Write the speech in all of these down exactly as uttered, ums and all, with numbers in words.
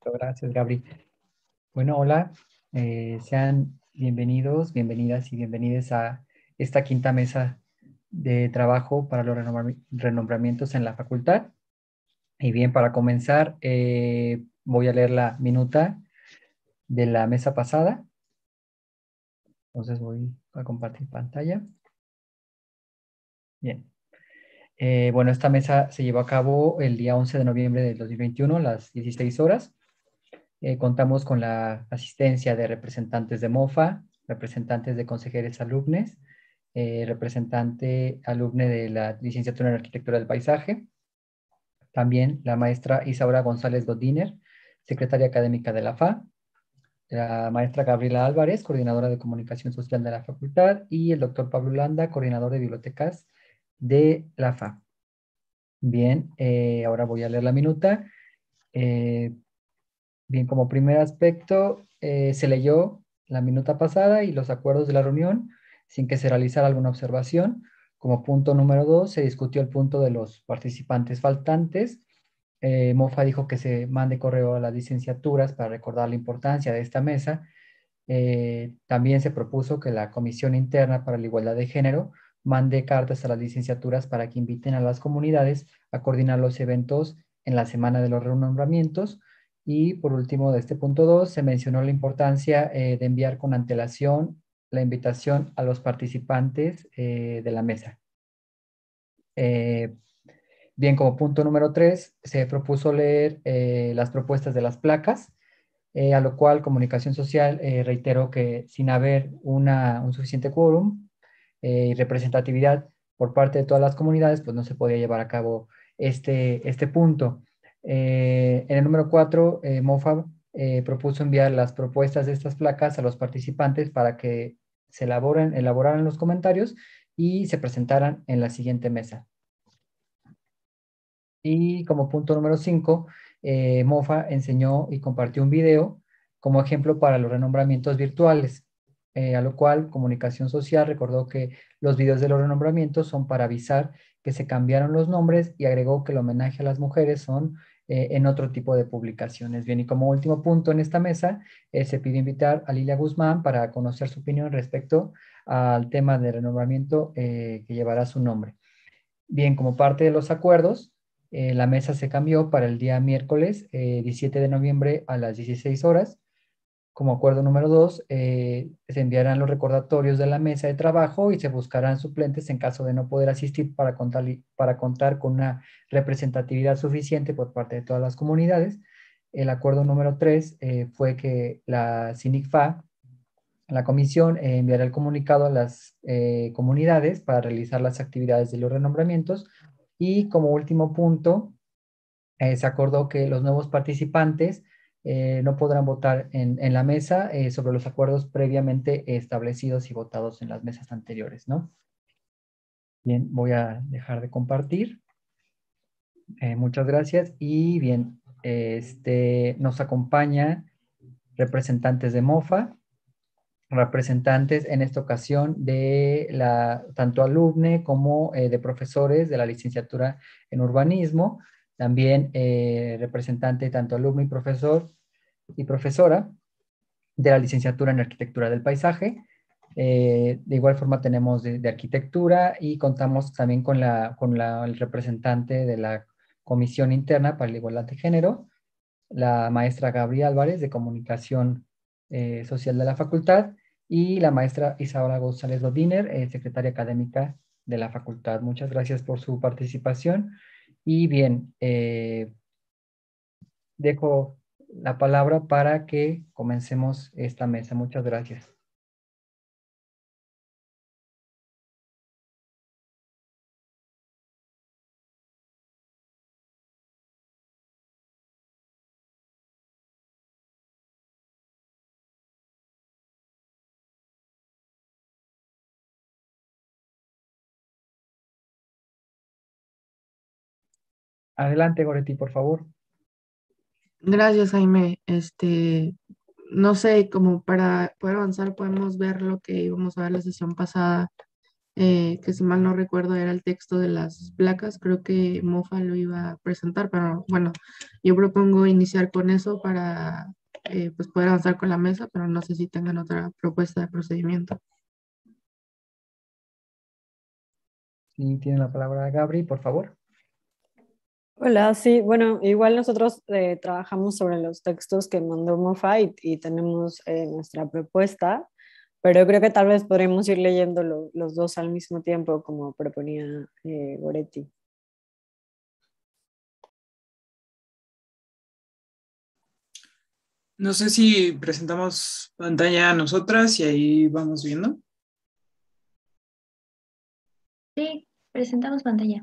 Perfecto, gracias, Gabri. Bueno, hola, eh, sean bienvenidos, bienvenidas y bienvenidas a esta quinta mesa de trabajo para los renombra- renombramientos en la facultad. Y bien, para comenzar, eh, voy a leer la minuta de la mesa pasada. Entonces voy a compartir pantalla. Bien. Eh, bueno, esta mesa se llevó a cabo el día once de noviembre del dos mil veintiuno, a las dieciséis horas. Eh, contamos con la asistencia de representantes de MOFA, representantes de consejeros alumnes, eh, representante alumne de la licenciatura en Arquitectura del Paisaje, también la maestra Isaura González Godiner, secretaria académica de la F A, la maestra Gabriela Álvarez, coordinadora de comunicación social de la facultad, y el doctor Pablo Landa, coordinador de bibliotecas de la F A. Bien, eh, ahora voy a leer la minuta. Eh, Bien, como primer aspecto, eh, se leyó la minuta pasada y los acuerdos de la reunión sin que se realizara alguna observación. Como punto número dos, se discutió el punto de los participantes faltantes. Eh, Mofa dijo que se mande correo a las licenciaturas para recordar la importancia de esta mesa. Eh, también se propuso que la Comisión Interna para la Igualdad de Género mande cartas a las licenciaturas para que inviten a las comunidades a coordinar los eventos en la semana de los renombramientos. Y por último, de este punto dos, se mencionó la importancia eh, de enviar con antelación la invitación a los participantes eh, de la mesa. Eh, bien, como punto número tres, se propuso leer eh, las propuestas de las placas, eh, a lo cual Comunicación Social eh, reiteró que sin haber una, un suficiente quórum eh, y representatividad por parte de todas las comunidades, pues no se podía llevar a cabo este, este punto. Eh, en el número cuatro, eh, MOFA eh, propuso enviar las propuestas de estas placas a los participantes para que se elaboren, elaboraran los comentarios y se presentaran en la siguiente mesa. Y como punto número cinco, eh, Mofa enseñó y compartió un video como ejemplo para los renombramientos virtuales, eh, a lo cual Comunicación Social recordó que los videos de los renombramientos son para avisar que se cambiaron los nombres y agregó que el homenaje a las mujeres son eh, en otro tipo de publicaciones. Bien, y como último punto en esta mesa, eh, se pidió invitar a Lilia Guzmán para conocer su opinión respecto al tema de renombramiento eh, que llevará su nombre. Bien, como parte de los acuerdos, eh, la mesa se cambió para el día miércoles eh, diecisiete de noviembre a las dieciséis horas. Como acuerdo número dos, eh, se enviarán los recordatorios de la mesa de trabajo y se buscarán suplentes en caso de no poder asistir para contar, para contar con una representatividad suficiente por parte de todas las comunidades. El acuerdo número tres eh, fue que la SINICFA, la comisión, eh, enviará el comunicado a las eh, comunidades para realizar las actividades de los renombramientos. Y como último punto, eh, se acordó que los nuevos participantes eh, no podrán votar en, en la mesa eh, sobre los acuerdos previamente establecidos y votados en las mesas anteriores, ¿no? Bien, voy a dejar de compartir. Eh, muchas gracias. Y bien, este, nos acompaña representantes de MOFA, representantes en esta ocasión de la, tanto alumne como eh, de profesores de la licenciatura en urbanismo, también eh, representante tanto alumno y profesor y profesora de la licenciatura en arquitectura del paisaje. Eh, de igual forma tenemos de, de arquitectura y contamos también con, la, con la, el representante de la Comisión Interna para la Igualdad de Género, la maestra Gabriela Álvarez de Comunicación eh, Social de la Facultad y la maestra Isaura González Godiner, eh, secretaria académica de la Facultad. Muchas gracias por su participación. Y bien, eh, dejo la palabra para que comencemos esta mesa. Muchas gracias. Adelante, Goretti, por favor. Gracias, Jaime. Este, no sé, como para poder avanzar, podemos ver lo que íbamos a ver la sesión pasada eh, que si mal no recuerdo era el texto de las placas. Creo que Mofa lo iba a presentar, pero bueno, yo propongo iniciar con eso para eh, pues poder avanzar con la mesa, pero no sé si tengan otra propuesta de procedimiento. Sí, tiene la palabra Gabri, por favor. Hola, sí, bueno, igual nosotros eh, trabajamos sobre los textos que mandó Mofa y, y tenemos eh, nuestra propuesta, pero creo que tal vez podremos ir leyendo lo- los dos al mismo tiempo, como proponía eh, Goretti. No sé si presentamos pantalla a nosotras y ahí vamos viendo. Sí, presentamos pantalla.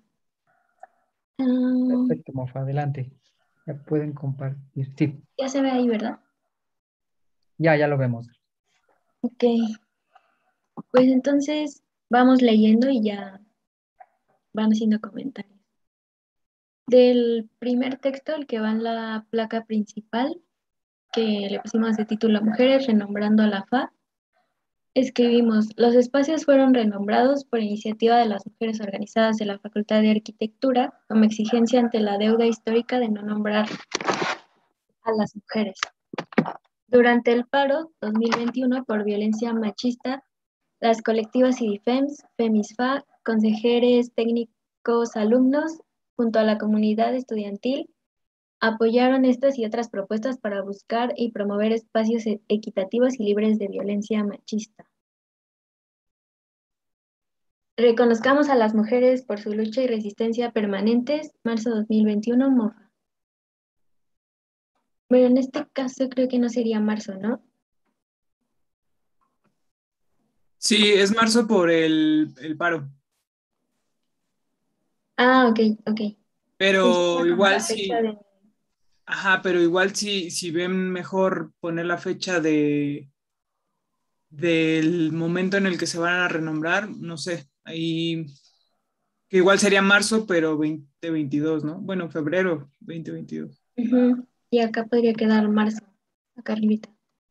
Mm, Perfecto, Mofa, adelante. Ya pueden compartir. Sí, ya se ve ahí, ¿verdad? ya, ya lo vemos. Ok, pues entonces vamos leyendo y ya van haciendo comentarios. Del primer texto, el que va en la placa principal, que le pusimos de título Mujeres renombrando a la F A, escribimos: los espacios fueron renombrados por iniciativa de las mujeres organizadas de la Facultad de Arquitectura como exigencia ante la deuda histórica de no nombrar a las mujeres. Durante el paro dos mil veintiuno por violencia machista, las colectivas IDIFEMS, FEMISFA, consejeres, técnicos, alumnos, junto a la comunidad estudiantil, apoyaron estas y otras propuestas para buscar y promover espacios e- equitativos y libres de violencia machista. Reconozcamos a las mujeres por su lucha y resistencia permanentes, marzo dos mil veintiuno, Mofa. Bueno, en este caso creo que no sería marzo, ¿no? Sí, es marzo por el, el paro, Ah, ok, ok. pero Pensaba como igual la fecha sí, de... ajá, pero igual sí, si ven mejor poner la fecha de, del momento en el que se van a renombrar, no sé, ahí, que igual sería marzo, pero veinte veintidós, ¿no? Bueno, febrero veinte veintidós. Ujú. Y acá podría quedar marzo, acá arribita.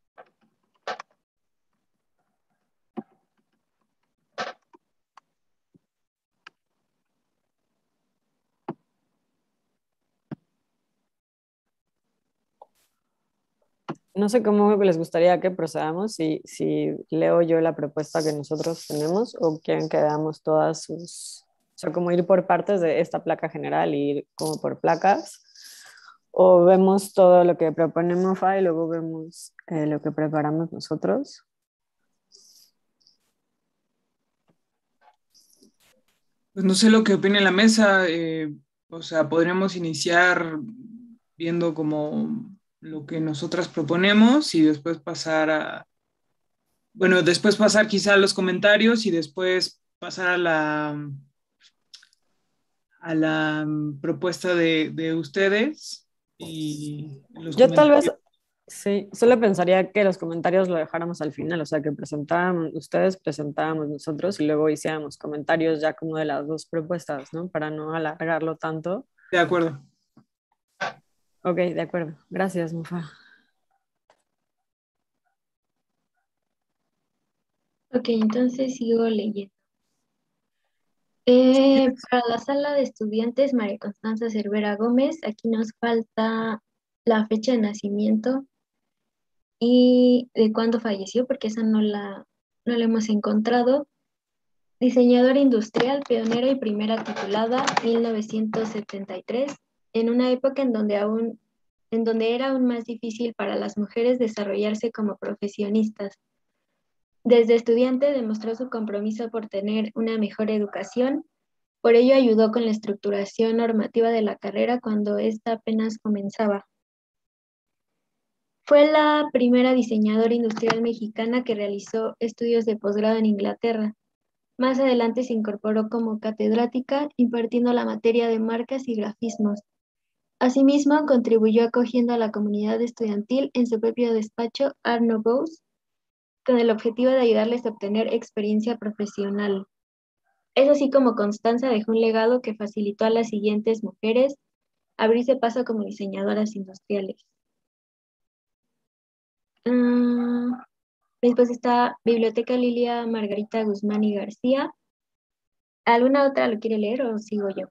No sé cómo les gustaría que procedamos, si, si leo yo la propuesta que nosotros tenemos o quieren que veamos todas sus, o sea, como ir por partes de esta placa general y ir como por placas, o vemos todo lo que propone Mofa y luego vemos eh, lo que preparamos nosotros. Pues no sé lo que opine la mesa, eh, o sea, podríamos iniciar viendo como lo que nosotras proponemos y después pasar a, bueno, después pasar quizá a los comentarios y después pasar a la, a la propuesta de, de ustedes y los Yo tal vez, comentarios. sí, solo pensaría que los comentarios lo dejáramos al final, o sea, que presentáramos, ustedes presentábamos nosotros y luego hiciéramos comentarios ya como de las dos propuestas, ¿no? Para no alargarlo tanto. De acuerdo. Ok, de acuerdo. Gracias, Mufa. Ok, entonces sigo leyendo. Eh, para la sala de estudiantes, María Constanza Cervera Gómez, aquí nos falta la fecha de nacimiento y de cuándo falleció, porque esa no la, no la hemos encontrado. Diseñadora industrial, pionera y primera titulada, mil novecientos setenta y tres, en una época en donde aún, en donde era aún más difícil para las mujeres desarrollarse como profesionistas. Desde estudiante demostró su compromiso por tener una mejor educación. Por ello ayudó con la estructuración normativa de la carrera cuando ésta apenas comenzaba. Fue la primera diseñadora industrial mexicana que realizó estudios de posgrado en Inglaterra. Más adelante se incorporó como catedrática, impartiendo la materia de marcas y grafismos. Asimismo, contribuyó acogiendo a la comunidad estudiantil en su propio despacho Art Nouveau, con el objetivo de ayudarles a obtener experiencia profesional. Es así como Constanza dejó un legado que facilitó a las siguientes mujeres abrirse paso como diseñadoras industriales. Uh, después está Biblioteca Lilia Margarita Guzmán y García, ¿Alguna otra lo quiere leer o sigo yo?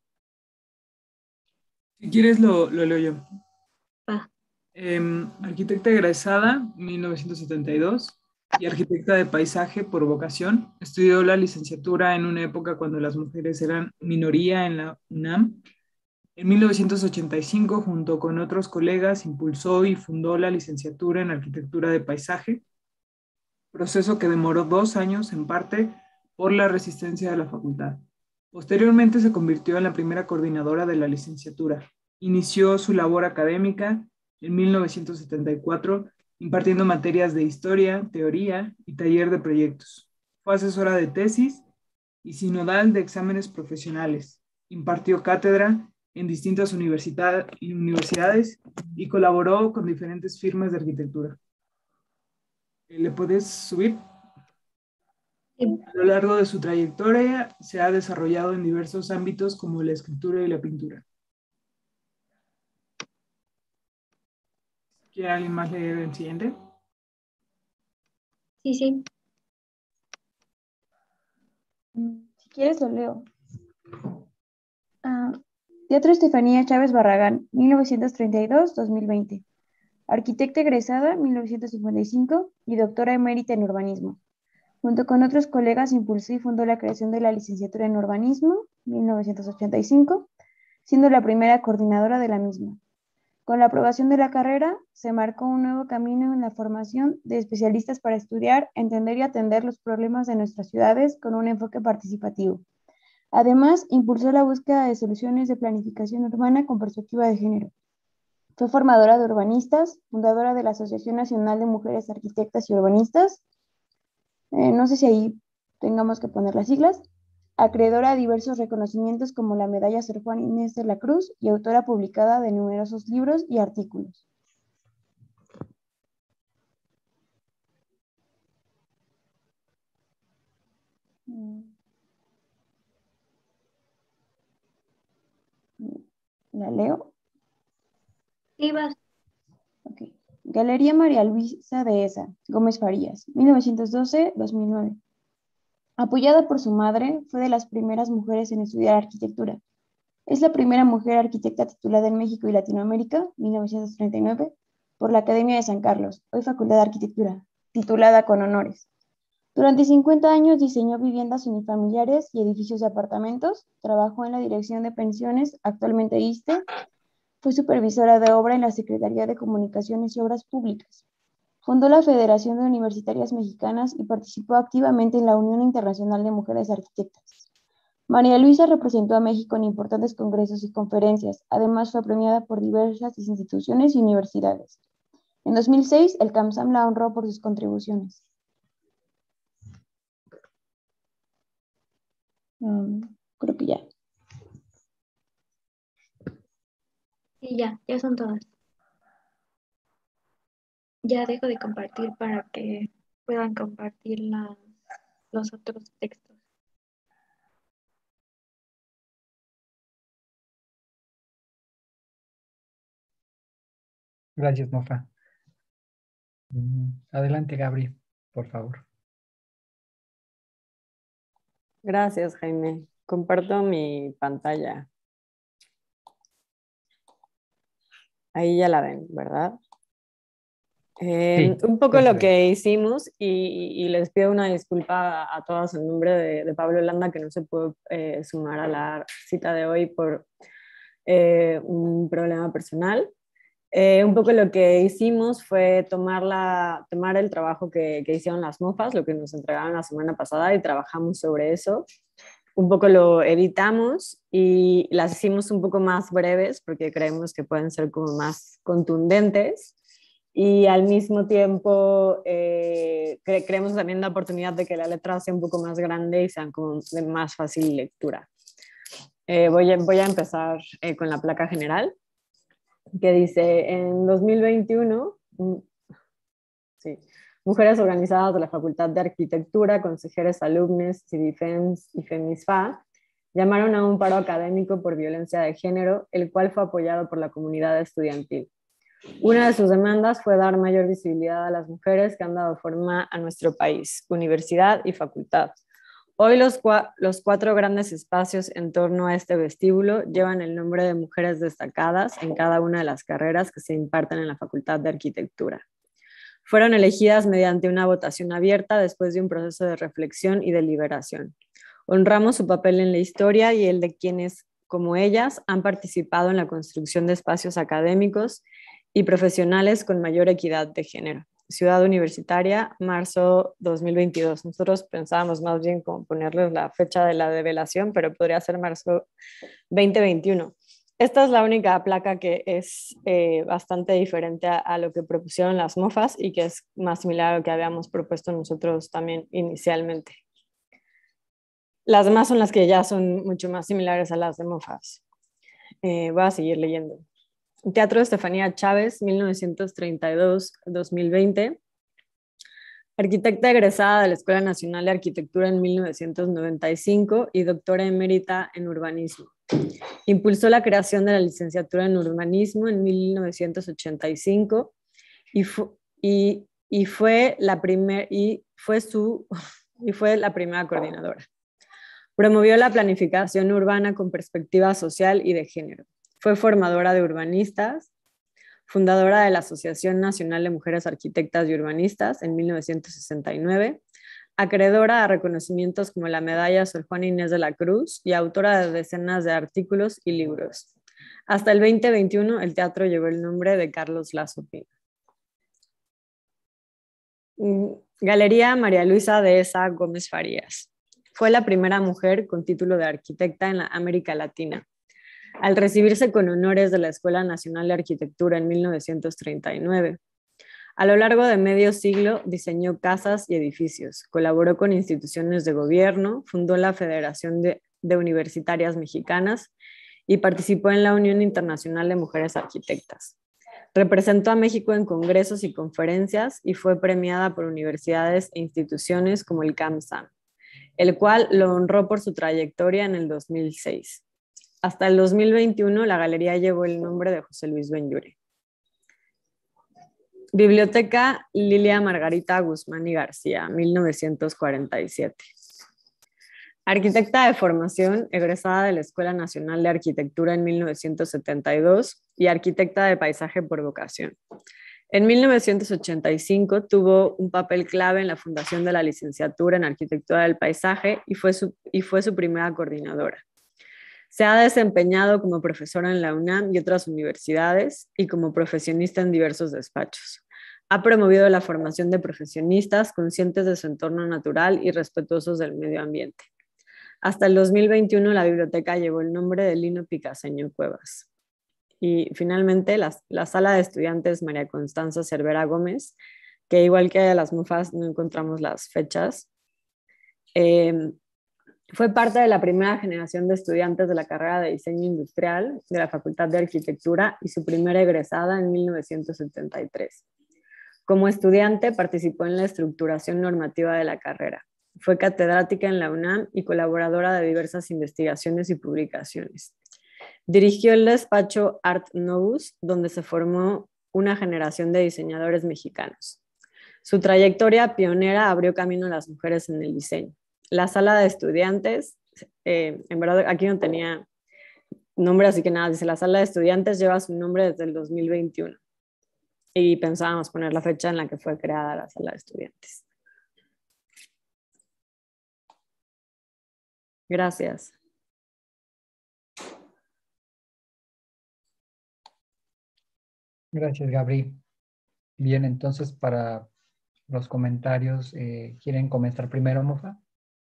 Si quieres, lo, lo leo yo. Ah. Eh, arquitecta egresada, mil novecientos setenta y dos, y arquitecta de paisaje por vocación. Estudió la licenciatura en una época cuando las mujeres eran minoría en la UNAM. En mil novecientos ochenta y cinco, junto con otros colegas, impulsó y fundó la licenciatura en arquitectura de paisaje, proceso que demoró dos años en parte por la resistencia de la facultad. Posteriormente se convirtió en la primera coordinadora de la licenciatura. Inició su labor académica en mil novecientos setenta y cuatro, impartiendo materias de historia, teoría y taller de proyectos. Fue asesora de tesis y sinodal de exámenes profesionales. Impartió cátedra en distintas universidades y colaboró con diferentes firmas de arquitectura. ¿Le puedes subir? Sí. A lo largo de su trayectoria se ha desarrollado en diversos ámbitos como la escritura y la pintura. ¿Quiere alguien más leer el siguiente? Sí, sí. Si quieres lo leo. Ah, Teatro Estefanía Chávez Barragán, mil novecientos treinta y dos a dos mil veinte. Arquitecta egresada, mil novecientos cincuenta y cinco, y doctora emérita en urbanismo. Junto con otros colegas impulsó y fundó la creación de la licenciatura en urbanismo, mil novecientos ochenta y cinco, siendo la primera coordinadora de la misma. Con la aprobación de la carrera, se marcó un nuevo camino en la formación de especialistas para estudiar, entender y atender los problemas de nuestras ciudades con un enfoque participativo. Además, impulsó la búsqueda de soluciones de planificación urbana con perspectiva de género. Fue formadora de urbanistas, fundadora de la Asociación Nacional de Mujeres Arquitectas y Urbanistas, eh, no sé si ahí tengamos que poner las siglas, acreedora a diversos reconocimientos como la Medalla Sor Juan Inés de la Cruz y autora publicada de numerosos libros y artículos. ¿La leo? Sí, vas. Okay. Galería María Luisa Dehesa, Gómez Farías, mil novecientos doce a dos mil nueve. Apoyada por su madre, fue de las primeras mujeres en estudiar arquitectura. Es la primera mujer arquitecta titulada en México y Latinoamérica, mil novecientos treinta y nueve, por la Academia de San Carlos, hoy Facultad de Arquitectura, titulada con honores. Durante cincuenta años diseñó viviendas unifamiliares y edificios de apartamentos, trabajó en la Dirección de Pensiones, actualmente ISSSTE, fue supervisora de obra en la Secretaría de Comunicaciones y Obras Públicas. Fundó la Federación de Universitarias Mexicanas y participó activamente en la Unión Internacional de Mujeres Arquitectas. María Luisa representó a México en importantes congresos y conferencias, además fue premiada por diversas instituciones y universidades. En dos mil seis, el CAMSAM la honró por sus contribuciones. Um, creo que ya. Sí, ya, ya son todas. Ya dejo de compartir para que puedan compartir la, los otros textos. Gracias, Mofa. Adelante, Gabri, por favor. Gracias, Jaime. Comparto mi pantalla. Ahí ya la ven, ¿verdad? Eh, Sí, un poco ya se lo ve. que hicimos, y, y les pido una disculpa a, a todas en nombre de, de Pablo Landa, que no se pudo eh, sumar a la cita de hoy por eh, un problema personal. Eh, un poco lo que hicimos fue tomar, la, tomar el trabajo que, que hicieron las mofas, lo que nos entregaron la semana pasada, y trabajamos sobre eso. Un poco lo editamos y las hicimos un poco más breves porque creemos que pueden ser como más contundentes, y al mismo tiempo eh, cre creemos también la oportunidad de que la letra sea un poco más grande y sean como de más fácil lectura. Eh, voy, a, voy a empezar eh, con la placa general, que dice: en dos mil veintiuno, sí, mujeres organizadas de la Facultad de Arquitectura, consejeras, alumnos, Civifems y Femisfa llamaron a un paro académico por violencia de género, el cual fue apoyado por la comunidad estudiantil. Una de sus demandas fue dar mayor visibilidad a las mujeres que han dado forma a nuestro país, universidad y facultad. Hoy los, cua los cuatro grandes espacios en torno a este vestíbulo llevan el nombre de mujeres destacadas en cada una de las carreras que se imparten en la Facultad de Arquitectura. Fueron elegidas mediante una votación abierta después de un proceso de reflexión y deliberación. Honramos su papel en la historia y el de quienes, como ellas, han participado en la construcción de espacios académicos y profesionales con mayor equidad de género. Ciudad Universitaria, marzo dos mil veintidós. Nosotros pensábamos más bien como ponerles la fecha de la develación, pero podría ser marzo veinte veintiuno. Esta es la única placa que es eh, bastante diferente a, a lo que propusieron las mofas y que es más similar a lo que habíamos propuesto nosotros también inicialmente. Las demás son las que ya son mucho más similares a las de mofas. Eh, voy a seguir leyendo. Teatro Estefanía Chávez, mil novecientos treinta y dos a dos mil veinte. Arquitecta egresada de la Escuela Nacional de Arquitectura en mil novecientos noventa y cinco y doctora emérita en urbanismo. Impulsó la creación de la licenciatura en urbanismo en mil novecientos ochenta y cinco y, fu y, y, fue, la primer, y, fue su, y fue la primera coordinadora. Promovió la planificación urbana con perspectiva social y de género. Fue formadora de urbanistas, fundadora de la Asociación Nacional de Mujeres Arquitectas y Urbanistas en mil novecientos sesenta y nueve, acreedora a reconocimientos como la Medalla Sor Juana Inés de la Cruz y autora de decenas de artículos y libros. Hasta el veinte veintiuno, el teatro llevó el nombre de Carlos Lazo Pino. Galería María Luisa Dehesa Gómez Farías. Fue la primera mujer con título de arquitecta en la América Latina. Al recibirse con honores de la Escuela Nacional de Arquitectura en mil novecientos treinta y nueve. A lo largo de medio siglo diseñó casas y edificios, colaboró con instituciones de gobierno, fundó la Federación de, de Universitarias Mexicanas y participó en la Unión Internacional de Mujeres Arquitectas. Representó a México en congresos y conferencias y fue premiada por universidades e instituciones como el CAMSAM, el cual lo honró por su trayectoria en el dos mil seis. Hasta el dos mil veintiuno, la galería llevó el nombre de José Luis Benlliure. Biblioteca Lilia Margarita Guzmán y García, mil novecientos cuarenta y siete. Arquitecta de formación, egresada de la Escuela Nacional de Arquitectura en mil novecientos setenta y dos y arquitecta de paisaje por vocación. En mil novecientos ochenta y cinco tuvo un papel clave en la fundación de la licenciatura en Arquitectura del Paisaje y fue su, y fue su primera coordinadora. Se ha desempeñado como profesora en la UNAM y otras universidades y como profesionista en diversos despachos. Ha promovido la formación de profesionistas conscientes de su entorno natural y respetuosos del medio ambiente. Hasta el dos mil veintiuno la biblioteca llevó el nombre de Lino Picaseño Cuevas. Y finalmente la, la sala de estudiantes María Constanza Cervera Gómez, que igual que las mofas no encontramos las fechas, eh, fue parte de la primera generación de estudiantes de la carrera de diseño industrial de la Facultad de Arquitectura y su primera egresada en mil novecientos setenta y tres. Como estudiante participó en la estructuración normativa de la carrera. Fue catedrática en la UNAM y colaboradora de diversas investigaciones y publicaciones. Dirigió el despacho Art Novus, donde se formó una generación de diseñadores mexicanos. Su trayectoria pionera abrió camino a las mujeres en el diseño. La sala de estudiantes, eh, en verdad aquí no tenía nombre, así que nada, dice la sala de estudiantes lleva su nombre desde el dos mil veintiuno. Y pensábamos poner la fecha en la que fue creada la sala de estudiantes. Gracias. Gracias, Gabri. Bien, entonces para los comentarios, eh, ¿quieren comenzar primero, Mofa?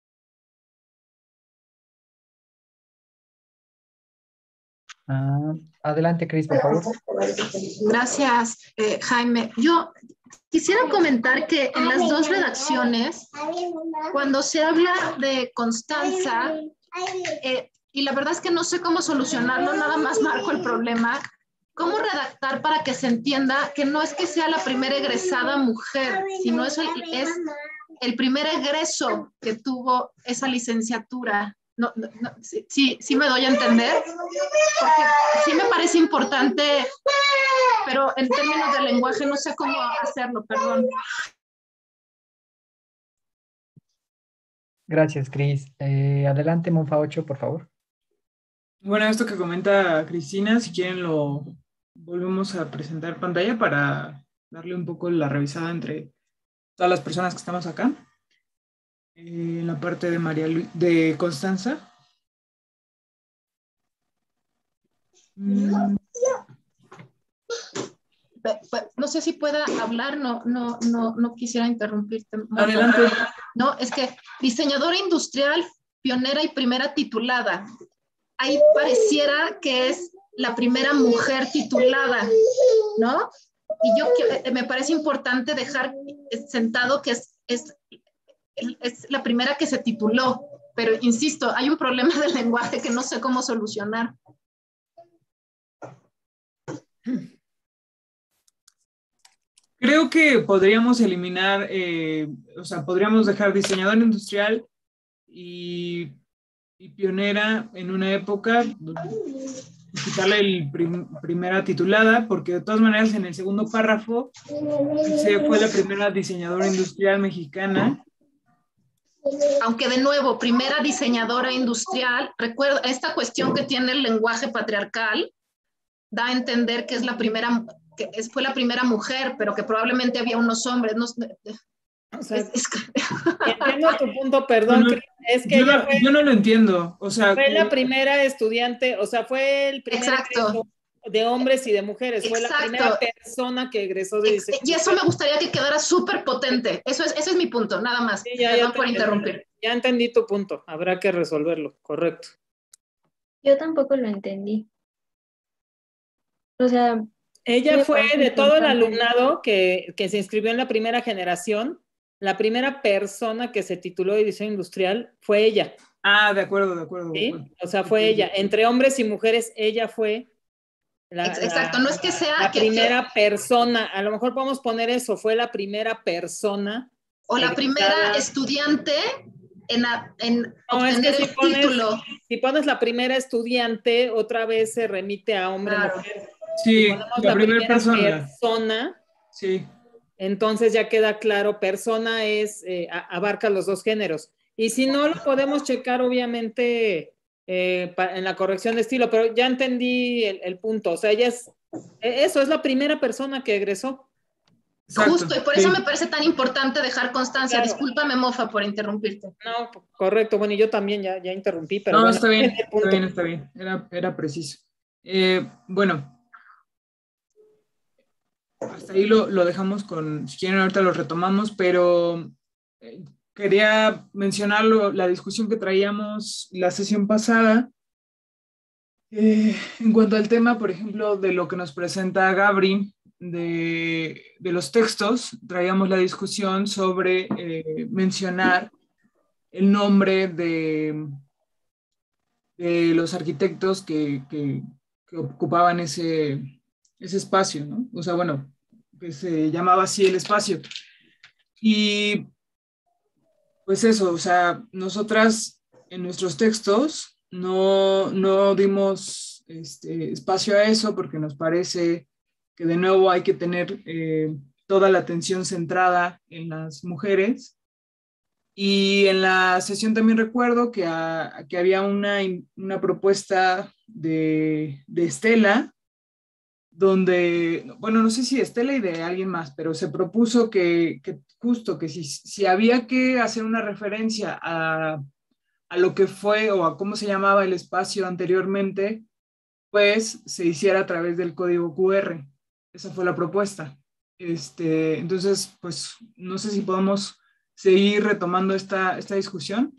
Ah, adelante, Cris, por favor. Gracias, eh, Jaime. Yo quisiera comentar que en las dos redacciones, cuando se habla de Constanza, eh, y la verdad es que no sé cómo solucionarlo, nada más marco el problema, cómo redactar para que se entienda que no es que sea la primera egresada mujer, sino es el, es el primer egreso que tuvo esa licenciatura. No, no, no, sí, sí, sí me doy a entender, porque sí me parece importante, pero en términos de lenguaje no sé cómo hacerlo, perdón. Gracias, Cris. Eh, adelante, Monfa ocho, por favor. Bueno, esto que comenta Cristina, si quieren lo volvemos a presentar en pantalla para darle un poco la revisada entre todas las personas que estamos acá. Eh, en la parte de María Lu de Constanza. Mm. No sé si pueda hablar, no, no, no, no quisiera interrumpirte. Adelante. No, es que diseñadora industrial, pionera y primera titulada. Ahí pareciera que es la primera mujer titulada, ¿no? Y yo me parece importante dejar sentado que es, es, es la primera que se tituló, pero insisto, hay un problema del lenguaje que no sé cómo solucionar. Creo que podríamos eliminar, eh, o sea, podríamos dejar diseñador industrial y, y pionera en una época, quitarle el prim, primera titulada, porque de todas maneras en el segundo párrafo se fue la primera diseñadora industrial mexicana. Aunque de nuevo, primera diseñadora industrial, recuerda, esta cuestión que tiene el lenguaje patriarcal da a entender que es la primera... que fue la primera mujer, pero que probablemente había unos hombres. No, o sea, es, es... entiendo tu punto, perdón, no, no, es que yo, ella no, fue, yo no lo entiendo. O sea, fue la primera estudiante, o sea, fue el primer egreso de hombres y de mujeres, fue Exacto. la primera persona que egresó de diseño. Y eso me gustaría que quedara súper potente. Eso es, ese es mi punto, nada más. Sí, ya, Perdón ya por interrumpir. Ya entendí tu punto, habrá que resolverlo, correcto. Yo tampoco lo entendí. O sea... Ella fue de todo el alumnado que, que se inscribió en la primera generación, la primera persona que se tituló de diseño industrial fue ella. Ah, de acuerdo, de acuerdo. ¿Sí? De acuerdo. O sea, fue ella. Entre hombres y mujeres, ella fue la, Exacto, la, no es que sea... la que, primera que... persona. A lo mejor podemos poner eso, fue la primera persona. O la egresada. Primera estudiante en, en no, obtener es que el si pones, título. Si pones la primera estudiante, otra vez se remite a hombre-mujer. Claro. Sí, si ponemos la, la primera primera persona. persona, sí. Entonces ya queda claro, persona es, eh, abarca los dos géneros. Y si no, lo podemos checar obviamente eh, en la corrección de estilo, pero ya entendí el, el punto. O sea, ella es, eso, es la primera persona que egresó. Exacto, justo, y por sí. eso me parece tan importante dejar constancia. Claro. Discúlpame, Mofa, por interrumpirte. No, correcto. Bueno, y yo también ya, ya interrumpí, pero no, bueno. está bien, está bien, está bien. Era, era preciso. Eh, bueno. Hasta ahí lo, lo dejamos con, si quieren ahorita lo retomamos, pero eh, quería mencionar lo, la discusión que traíamos la sesión pasada eh, en cuanto al tema, por ejemplo, de lo que nos presenta Gabri, de, de los textos, traíamos la discusión sobre eh, mencionar el nombre de, de los arquitectos que, que, que ocupaban ese, ese espacio, ¿no? O sea, bueno, que se llamaba así el espacio. Y pues eso, o sea, nosotras en nuestros textos no, no dimos este, espacio a eso porque nos parece que de nuevo hay que tener eh, toda la atención centrada en las mujeres. Y en la sesión también recuerdo que, a, que había una, una propuesta de, de Estela, donde, bueno, no sé si Estela y de alguien más, pero se propuso que, que justo que si, si había que hacer una referencia a, a lo que fue o a cómo se llamaba el espacio anteriormente, pues se hiciera a través del código cu erre. Esa fue la propuesta. Este, entonces, pues no sé si podemos seguir retomando esta, esta discusión.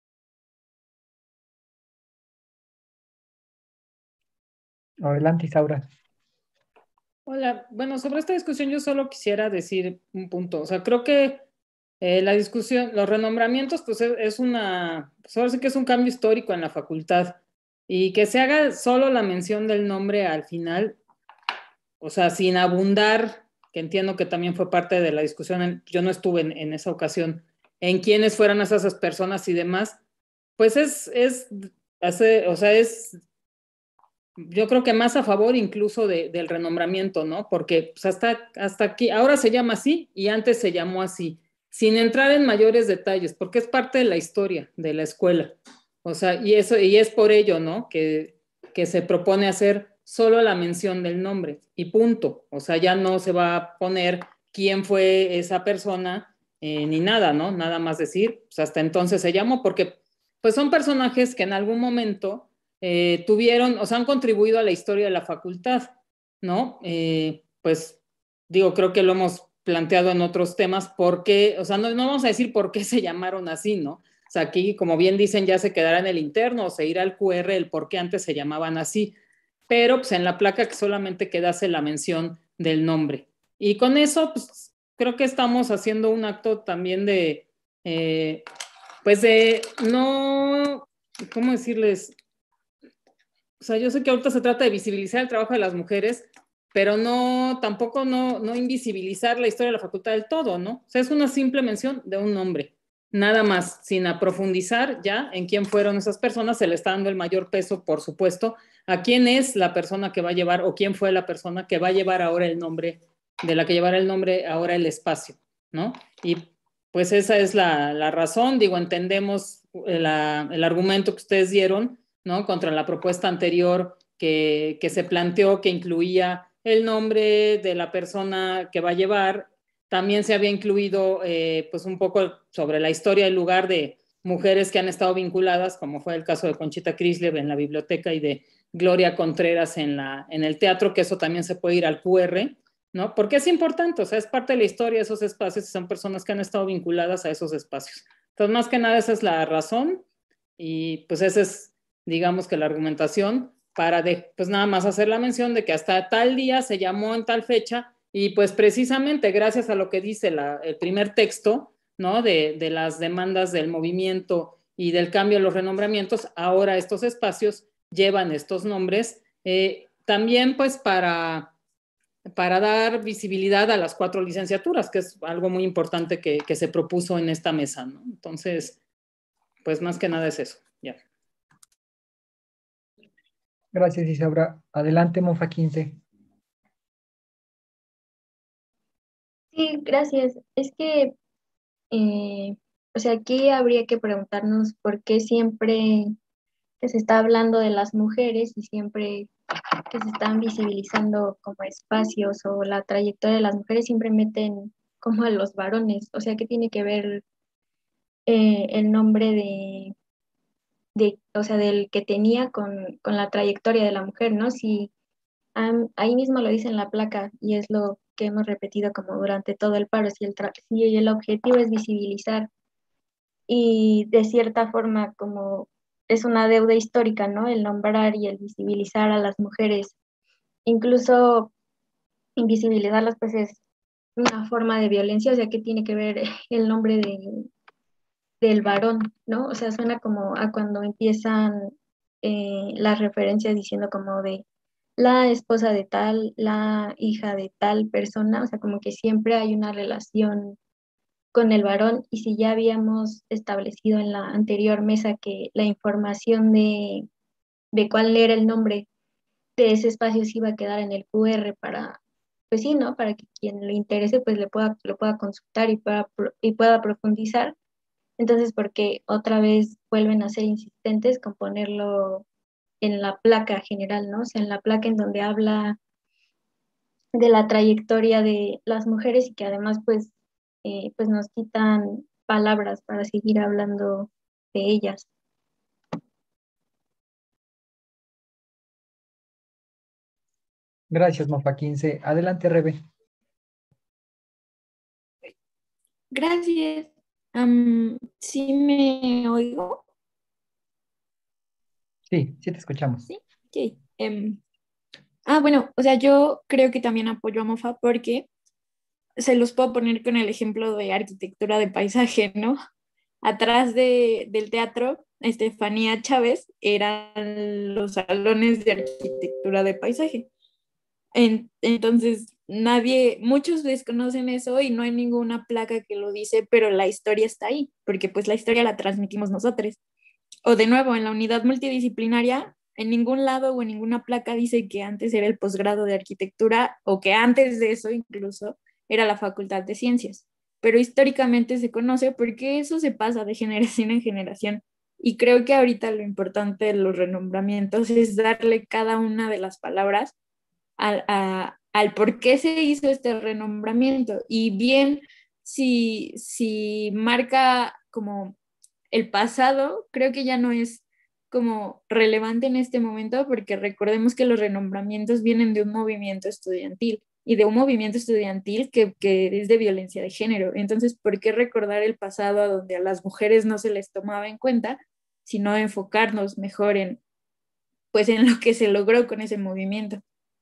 Adelante, Isaura. Hola, bueno, sobre esta discusión yo solo quisiera decir un punto. O sea, creo que eh, la discusión, los renombramientos, pues es, es una, pues ahora sí que es un cambio histórico en la facultad. Y que se haga solo la mención del nombre al final, o sea, sin abundar, que entiendo que también fue parte de la discusión, en, yo no estuve en, en esa ocasión, en quiénes fueran esas personas y demás, pues es, es, hace, o sea, es, yo creo que más a favor incluso de, del renombramiento, ¿no? Porque pues hasta, hasta aquí, ahora se llama así y antes se llamó así. sin entrar en mayores detalles, porque es parte de la historia de la escuela. O sea, y, eso, y es por ello, ¿no? Que, que se propone hacer solo la mención del nombre y punto. O sea, ya no se va a poner quién fue esa persona eh, ni nada, ¿no? Nada más decir, pues hasta entonces se llamó, porque pues son personajes que en algún momento eh, tuvieron, o sea, han contribuido a la historia de la facultad, ¿no? Eh, pues digo, creo que lo hemos planteado en otros temas, porque, o sea, no, no vamos a decir por qué se llamaron así, ¿no? O sea, aquí, como bien dicen, ya se quedará en el interno o se irá al Q R el por qué antes se llamaban así, pero pues en la placa que solamente quedase la mención del nombre. Y con eso, pues creo que estamos haciendo un acto también de, eh, pues de no, ¿cómo decirles? O sea, yo sé que ahorita se trata de visibilizar el trabajo de las mujeres, pero no, tampoco no, no invisibilizar la historia de la facultad del todo, ¿no? O sea, es una simple mención de un nombre, nada más, sin aprofundizar ya en quién fueron esas personas. Se le está dando el mayor peso, por supuesto, a quién es la persona que va a llevar o quién fue la persona que va a llevar ahora el nombre, de la que llevará el nombre ahora el espacio, ¿no? Y pues esa es la, la razón, digo, entendemos la, el argumento que ustedes dieron, ¿no? Contra la propuesta anterior que, que se planteó, que incluía el nombre de la persona que va a llevar. También se había incluido eh, pues un poco sobre la historia del lugar de mujeres que han estado vinculadas, como fue el caso de Conchita Crislev en la biblioteca y de Gloria Contreras en, la, en el teatro, que eso también se puede ir al Q R, ¿no? Porque es importante, o sea, es parte de la historia de esos espacios y son personas que han estado vinculadas a esos espacios. Entonces, más que nada, esa es la razón y pues esa es, digamos que la argumentación para de, pues nada más hacer la mención de que hasta tal día se llamó en tal fecha y pues precisamente gracias a lo que dice la, el primer texto, ¿no? De, de las demandas del movimiento y del cambio de los renombramientos, ahora estos espacios llevan estos nombres, eh, también pues para, para dar visibilidad a las cuatro licenciaturas, que es algo muy importante que, que se propuso en esta mesa, ¿no? Entonces, pues más que nada es eso, ya. Gracias, Isaura. Adelante, Mofa quince. Sí, gracias. Es que, eh, o sea, aquí habría que preguntarnos por qué siempre que se está hablando de las mujeres y siempre que se están visibilizando como espacios o la trayectoria de las mujeres, siempre meten como a los varones. O sea, ¿qué tiene que ver eh, el nombre de, de, o sea, del que tenía con, con la trayectoria de la mujer, ¿no? Si am, ahí mismo lo dice en la placa y es lo que hemos repetido como durante todo el paro, si el, tra- si el objetivo es visibilizar y de cierta forma como es una deuda histórica, ¿no? El nombrar y el visibilizar a las mujeres, incluso invisibilizarlas, pues es una forma de violencia, o sea, ¿qué tiene que ver el nombre de, del varón, ¿no? O sea, suena como a cuando empiezan eh, las referencias diciendo como de la esposa de tal, la hija de tal persona, o sea, como que siempre hay una relación con el varón y si ya habíamos establecido en la anterior mesa que la información de, de cuál era el nombre de ese espacio se iba a quedar en el Q R para, pues sí, ¿no? Para que quien le interese pues le pueda, lo pueda consultar y pueda, y pueda profundizar. Entonces, porque otra vez vuelven a ser insistentes con ponerlo en la placa general, ¿no? O sea, en la placa en donde habla de la trayectoria de las mujeres y que además pues, eh, pues nos quitan palabras para seguir hablando de ellas. Gracias, Mofa quince. Adelante, Rebe. Gracias. Am, ¿sí me oigo? Sí, sí te escuchamos. Sí. Ok. Em, ah, bueno, o sea, yo creo que también apoyo a Mofa porque se los puedo poner con el ejemplo de arquitectura de paisaje, ¿no? Atrás de, del teatro, Estefanía Chávez eran los salones de arquitectura de paisaje. En- entonces, nadie, muchos desconocen eso y no hay ninguna placa que lo dice, pero la historia está ahí, porque pues la historia la transmitimos nosotros. O de nuevo, en la unidad multidisciplinaria, en ningún lado o en ninguna placa dice que antes era el posgrado de arquitectura o que antes de eso incluso era la Facultad de Ciencias. pero históricamente se conoce porque eso se pasa de generación en generación. Y creo que ahorita lo importante de los renombramientos es darle cada una de las palabras al, a, al por qué se hizo este renombramiento. Y bien, si, si marca como el pasado, creo que ya no es como relevante en este momento, porque recordemos que los renombramientos vienen de un movimiento estudiantil y de un movimiento estudiantil que, que es de violencia de género. Entonces, ¿por qué recordar el pasado a donde a las mujeres no se les tomaba en cuenta, sino enfocarnos mejor en, pues, en lo que se logró con ese movimiento?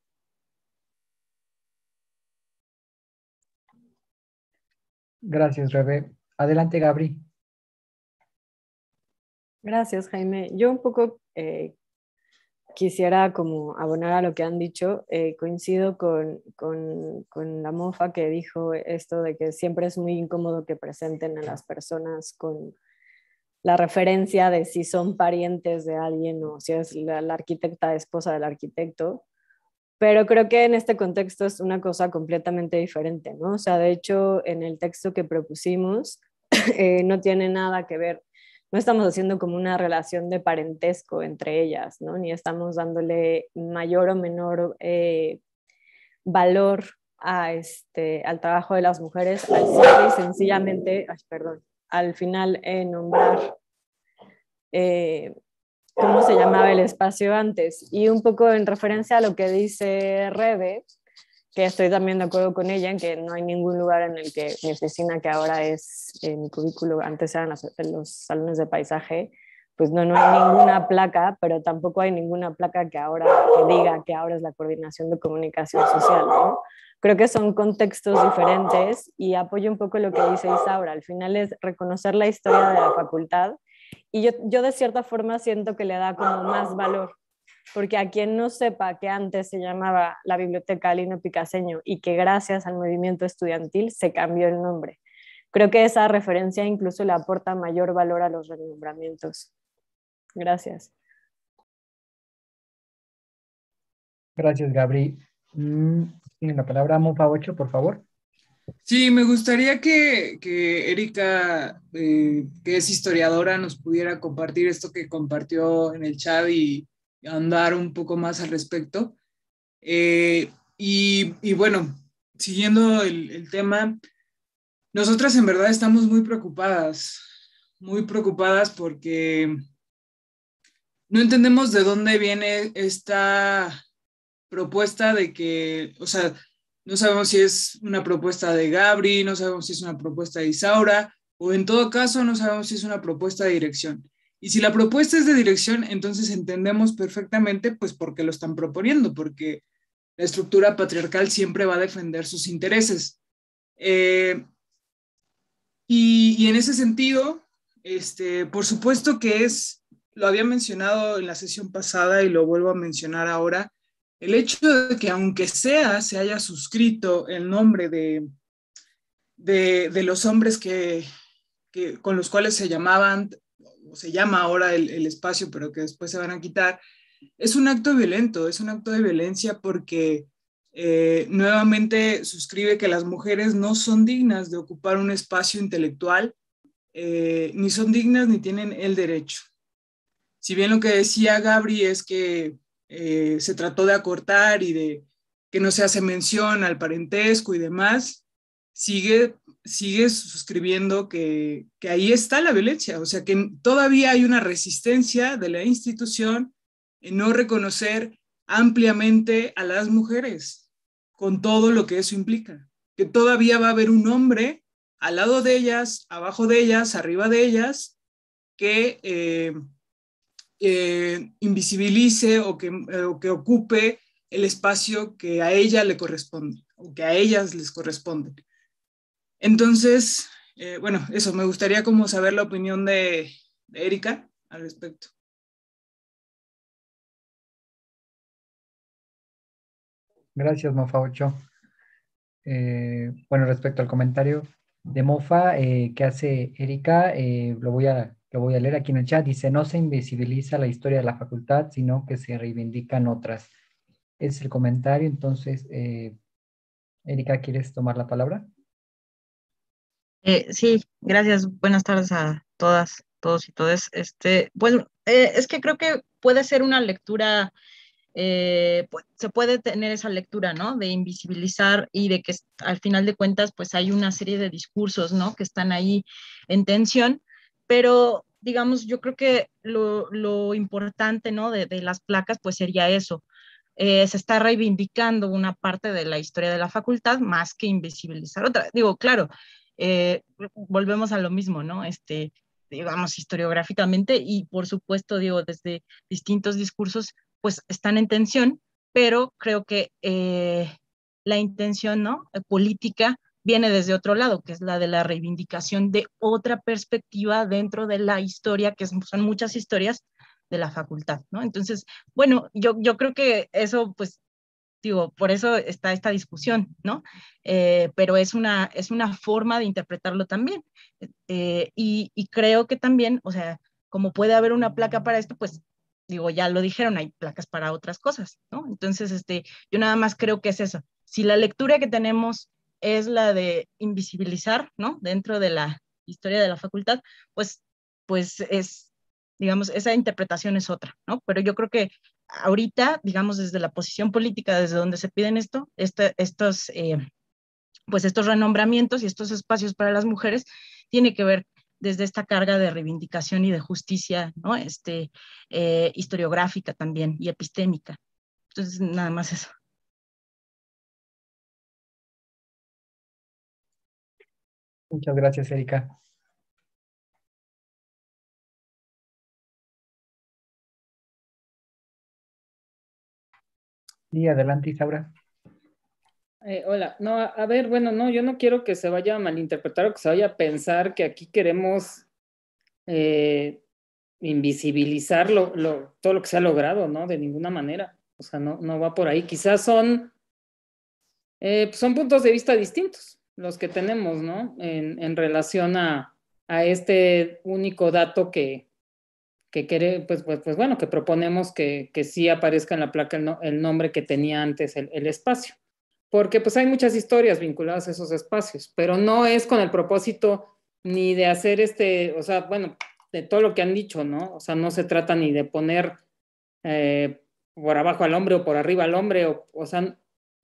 Gracias, Rebe. Adelante, Gabri. Gracias, Jaime. Yo un poco eh, quisiera como abonar a lo que han dicho. Eh, coincido con, con, con la mofa que dijo esto de que siempre es muy incómodo que presenten a las personas con la referencia de si son parientes de alguien o si es la, la arquitecta esposa del arquitecto. Pero creo que en este contexto es una cosa completamente diferente, ¿no? O sea, de hecho, en el texto que propusimos eh, no tiene nada que ver, no estamos haciendo como una relación de parentesco entre ellas, ¿no? Ni estamos dándole mayor o menor eh, valor a este, al trabajo de las mujeres, al simple y sencillamente, ay, perdón, al final eh, nombrar eh, cómo se llamaba el espacio antes. Y un poco en referencia a lo que dice Rebe, que estoy también de acuerdo con ella, en que no hay ningún lugar en el que mi oficina, que ahora es eh, mi cubículo, antes eran los, los salones de paisaje, pues no, no hay ninguna placa, pero tampoco hay ninguna placa que ahora que diga que ahora es la coordinación de comunicación social, ¿no? Creo que son contextos diferentes y apoyo un poco lo que dice Isaura. Al final es reconocer la historia de la facultad y yo, yo de cierta forma siento que le da como más valor, porque a quien no sepa que antes se llamaba la Biblioteca Lino Picaseño y que gracias al movimiento estudiantil se cambió el nombre, creo que esa referencia incluso le aporta mayor valor a los renombramientos. Gracias. Gracias, Gabri. Mm, Tiene la palabra Mofa ocho, por favor. Sí, me gustaría que, que Erika, eh, que es historiadora, nos pudiera compartir esto que compartió en el chat y andar un poco más al respecto. Eh, y, y bueno, siguiendo el, el tema, nosotras en verdad estamos muy preocupadas, muy preocupadas porque no entendemos de dónde viene esta propuesta de que, o sea, no sabemos si es una propuesta de Gabri, no sabemos si es una propuesta de Isaura, o en todo caso no sabemos si es una propuesta de dirección. Y si la propuesta es de dirección, entonces entendemos perfectamente pues por qué lo están proponiendo, porque la estructura patriarcal siempre va a defender sus intereses. Eh, y, y en ese sentido, este, por supuesto que es, lo había mencionado en la sesión pasada y lo vuelvo a mencionar ahora, el hecho de que aunque sea se haya suscrito el nombre de, de, de los hombres que, que, con los cuales se llamaban, o se llama ahora el, el espacio, pero que después se van a quitar, es un acto violento, es un acto de violencia porque eh, nuevamente suscribe que las mujeres no son dignas de ocupar un espacio intelectual, eh, ni son dignas ni tienen el derecho. Si bien lo que decía Gabri es que eh, se trató de acortar y de que no se hace mención al parentesco y demás, sigue, sigue suscribiendo que, que ahí está la violencia, o sea que todavía hay una resistencia de la institución en no reconocer ampliamente a las mujeres, con todo lo que eso implica, que todavía va a haber un hombre al lado de ellas, abajo de ellas, arriba de ellas, que... Eh, Eh, invisibilice o que, eh, o que ocupe el espacio que a ella le corresponde o que a ellas les corresponde. Entonces, eh, bueno, eso, me gustaría como saber la opinión de, de Erika al respecto. Gracias, Mofa ocho. Eh, bueno, respecto al comentario de Mofa, eh, que hace Erika, eh, lo voy a, lo voy a leer aquí en el chat. Dice, no se invisibiliza la historia de la facultad, sino que se reivindican otras. Ese es el comentario. Entonces, eh, Erika, ¿quieres tomar la palabra? Eh, sí, gracias. Buenas tardes a todas, todos y todas. Este, bueno, eh, es que creo que puede ser una lectura, eh, pues, se puede tener esa lectura, ¿no? De invisibilizar y de que al final de cuentas, pues hay una serie de discursos, ¿no? Que están ahí en tensión, pero digamos, yo creo que lo, lo importante, ¿no? De, de las placas, pues sería eso. Eh, se está reivindicando una parte de la historia de la facultad más que invisibilizar otra. Digo, claro, eh, volvemos a lo mismo, ¿no? Este, digamos, historiográficamente y por supuesto, digo, desde distintos discursos, pues están en tensión, pero creo que eh, la intención, ¿no? Eh, política viene desde otro lado, que es la de la reivindicación de otra perspectiva dentro de la historia, que son muchas historias de la facultad, ¿no? Entonces, bueno, yo, yo creo que eso, pues, digo, por eso está esta discusión, ¿no? Eh, pero es una, es una forma de interpretarlo también. Eh, y, y creo que también, o sea, como puede haber una placa para esto, pues, digo, ya lo dijeron, hay placas para otras cosas, ¿no? Entonces, este, yo nada más creo que es eso. Si la lectura que tenemos es la de invisibilizar, ¿no? Dentro de la historia de la facultad, pues, pues es, digamos, esa interpretación es otra, ¿no? Pero yo creo que ahorita, digamos, desde la posición política, desde donde se piden esto, este, estos, eh, pues estos renombramientos y estos espacios para las mujeres, tiene que ver desde esta carga de reivindicación y de justicia, ¿no? Este, eh, historiográfica también y epistémica. Entonces, nada más eso. Muchas gracias, Erika. Y adelante, Isaura. Eh, hola, no, a, a ver, bueno, no, yo no quiero que se vaya a malinterpretar o que se vaya a pensar que aquí queremos eh, invisibilizar lo, lo, todo lo que se ha logrado, ¿no? De ninguna manera. O sea, no, no va por ahí. Quizás son, eh, son puntos de vista distintos los que tenemos, ¿no? En, en relación a, a este único dato que, que quiere, pues, pues, pues bueno, que proponemos que, que sí aparezca en la placa el, no, el nombre que tenía antes el, el espacio. Porque pues hay muchas historias vinculadas a esos espacios, pero no es con el propósito ni de hacer este, o sea, bueno, de todo lo que han dicho, ¿no? O sea, no se trata ni de poner eh, por abajo al hombre o por arriba al hombre, o, o sea,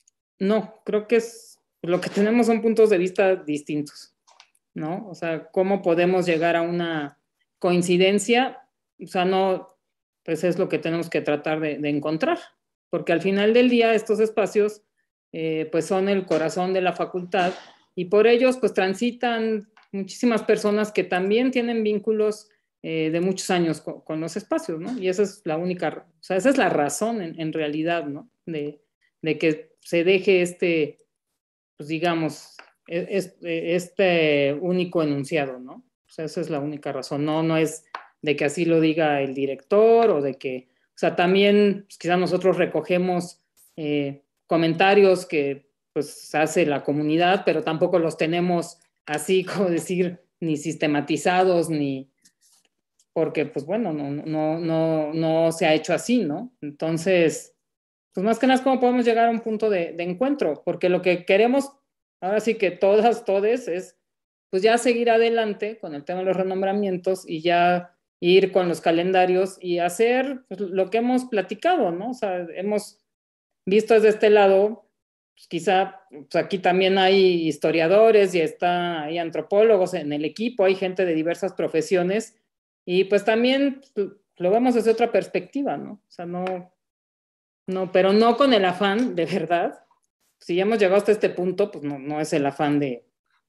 no, creo que es, lo que tenemos son puntos de vista distintos, ¿no? O sea, cómo podemos llegar a una coincidencia, o sea, no, pues es lo que tenemos que tratar de, de encontrar, porque al final del día estos espacios, eh, pues son el corazón de la facultad y por ellos, pues transitan muchísimas personas que también tienen vínculos eh, de muchos años con, con, los espacios, ¿no? Y esa es la única, o sea, esa es la razón en, en realidad, ¿no? De, de que se deje este, pues digamos, este, este único enunciado, ¿no? O sea, esa es la única razón. No, no es de que así lo diga el director o de que, o sea, también pues, quizás nosotros recogemos eh, comentarios que pues hace la comunidad, pero tampoco los tenemos así, como decir, ni sistematizados, ni porque, pues bueno, no, no, no, no se ha hecho así, ¿no? Entonces, pues más que nada, ¿cómo podemos llegar a un punto de, de encuentro? Porque lo que queremos, ahora sí que todas, todes, es pues ya seguir adelante con el tema de los renombramientos y ya ir con los calendarios y hacer pues, lo que hemos platicado, ¿no? O sea, hemos visto desde este lado, pues quizá pues aquí también hay historiadores y está, hay antropólogos en el equipo, hay gente de diversas profesiones y pues también pues, lo vemos desde otra perspectiva, ¿no? O sea, no, no, pero no con el afán, de verdad. Si ya hemos llegado hasta este punto, pues no, no es el afán de,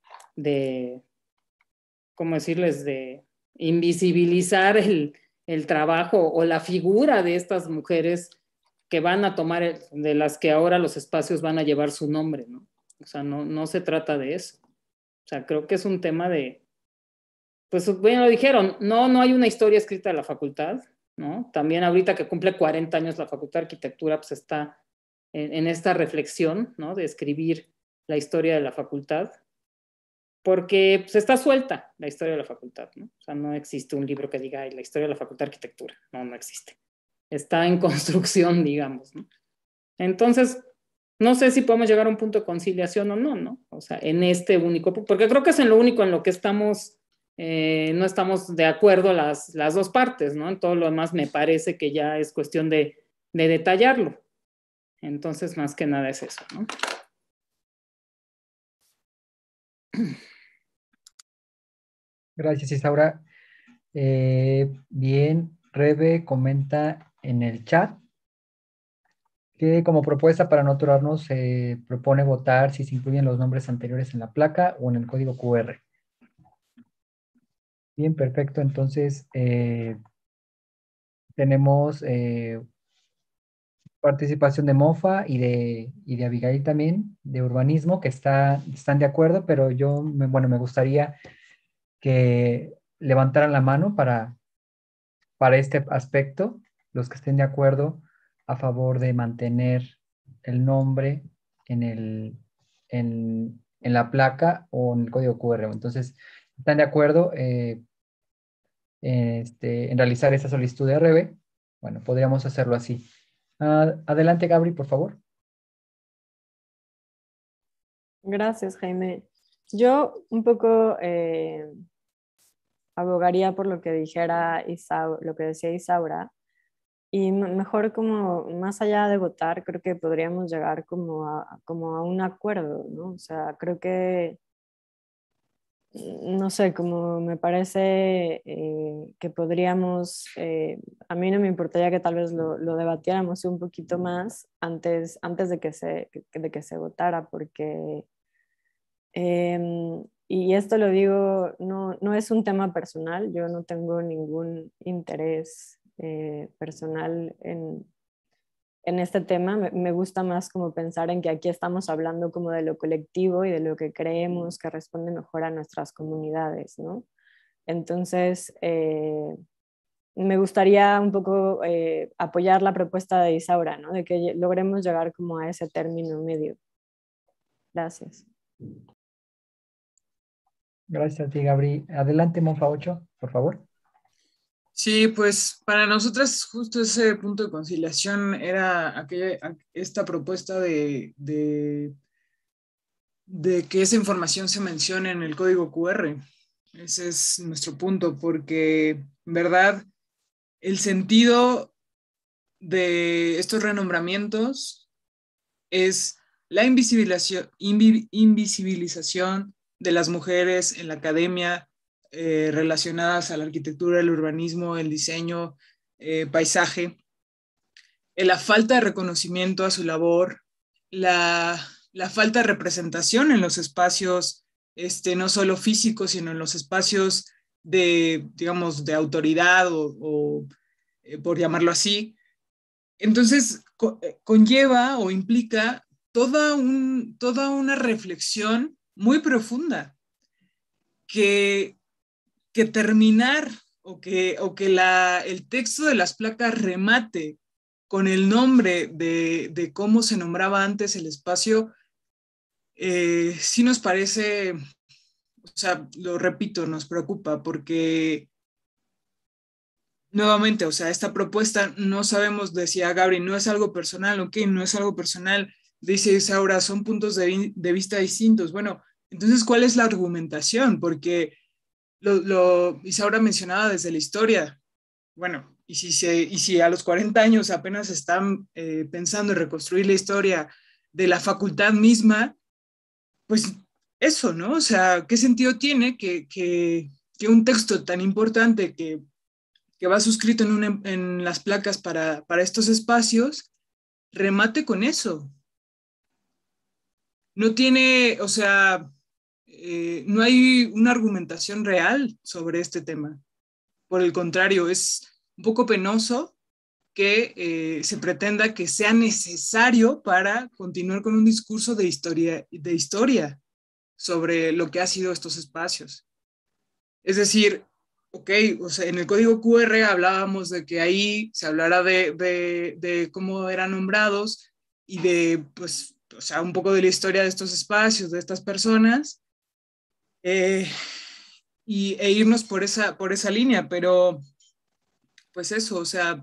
de, ¿cómo decirles?, de invisibilizar el, el trabajo o la figura de estas mujeres que van a tomar, el, de las que ahora los espacios van a llevar su nombre, ¿no? O sea, no, no se trata de eso. O sea, creo que es un tema de, pues bueno, lo dijeron, no, no hay una historia escrita de la facultad, ¿no? También ahorita que cumple cuarenta años la Facultad de Arquitectura, pues está en, en esta reflexión, ¿no? De escribir la historia de la facultad, porque pues, está suelta la historia de la facultad, ¿no? O sea, no existe un libro que diga, ay, la historia de la Facultad de Arquitectura, no, no existe. Está en construcción, digamos, ¿no? Entonces, no sé si podemos llegar a un punto de conciliación o no, ¿no? O sea, en este único, porque creo que es en lo único en lo que estamos, eh, no estamos de acuerdo las, las dos partes, ¿no? En todo lo demás me parece que ya es cuestión de, de detallarlo. Entonces, más que nada es eso, ¿no? Gracias, Isaura. Eh, bien, Rebe comenta en el chat que como propuesta para no atorarnos se propone votar si se incluyen los nombres anteriores en la placa o en el código Q R. Bien, perfecto. Entonces, eh, tenemos eh, participación de Mofa y de, y de Abigail también, de urbanismo, que está, están de acuerdo, pero yo, me- bueno, me gustaría que levantaran la mano para, para este aspecto, los que estén de acuerdo a favor de mantener el nombre en, el, en, en la placa o en el código Q R. Entonces, ¿están de acuerdo eh, este, en realizar esta solicitud de R B? Bueno, podríamos hacerlo así. Ah, adelante, Gabri, por favor. Gracias, Jaime. Yo un poco eh, abogaría por lo que dijera Isau- lo que decía Isaura, y m- mejor como más allá de votar, creo que podríamos llegar como a, como a un acuerdo, ¿no? O sea, creo que, mm, no sé, como me parece eh, que podríamos, eh, a mí no me importaría que tal vez lo, lo debatiéramos un poquito más antes, antes de que se, que- de que se votara, porque Em, y esto lo digo, no, no es un tema personal, yo no tengo ningún interés eh, personal en, en este tema. Me, me gusta más como pensar en que aquí estamos hablando como de lo colectivo y de lo que creemos que responde mejor a nuestras comunidades, ¿no? Entonces, eh, me gustaría un poco eh, apoyar la propuesta de Isaura, ¿no? De que logremos llegar como a ese término medio. Gracias. Gracias a ti, Gabri. Adelante, Monfa ocho, por favor. Sí, pues para nosotras justo ese punto de conciliación era aquella, esta propuesta de, de, de que esa información se mencione en el código Q R. Ese es nuestro punto, porque en verdad el sentido de estos renombramientos es la invisibilización, invi- invisibilización de las mujeres en la academia eh, relacionadas a la arquitectura, el urbanismo, el diseño, eh, paisaje, eh, la falta de reconocimiento a su labor, la, la falta de representación en los espacios, este, no solo físicos, sino en los espacios de, digamos, de autoridad o, o eh, por llamarlo así. Entonces, co- eh, conlleva o implica toda, un, toda una reflexión muy profunda que, que terminar o que, o que la, el texto de las placas remate con el nombre de, de cómo se nombraba antes el espacio, eh, sí nos parece, o sea, lo repito, nos preocupa porque nuevamente, o sea, esta propuesta no sabemos, decía Gabri, no es algo personal, ok, no es algo personal, dice Isaura, son puntos de, vi- de vista distintos. Bueno, entonces, ¿cuál es la argumentación? Porque lo, lo Isaura mencionaba desde la historia. Bueno, y si, se, y si a los cuarenta años apenas están eh, pensando en reconstruir la historia de la facultad misma, pues eso, ¿no? O sea, ¿qué sentido tiene que, que, que un texto tan importante que que va suscrito en, una, en las placas para, para estos espacios, remate con eso? No tiene, o sea, eh, no hay una argumentación real sobre este tema. Por el contrario, es un poco penoso que eh, se pretenda que sea necesario para continuar con un discurso de historia, de historia sobre lo que ha sido estos espacios. Es decir, ok, o sea, en el código Q R hablábamos de que ahí se hablará de, de, de cómo eran nombrados y de, pues, o sea, un poco de la historia de estos espacios, de estas personas, eh, y, e irnos por esa, por esa línea, pero pues eso, o sea,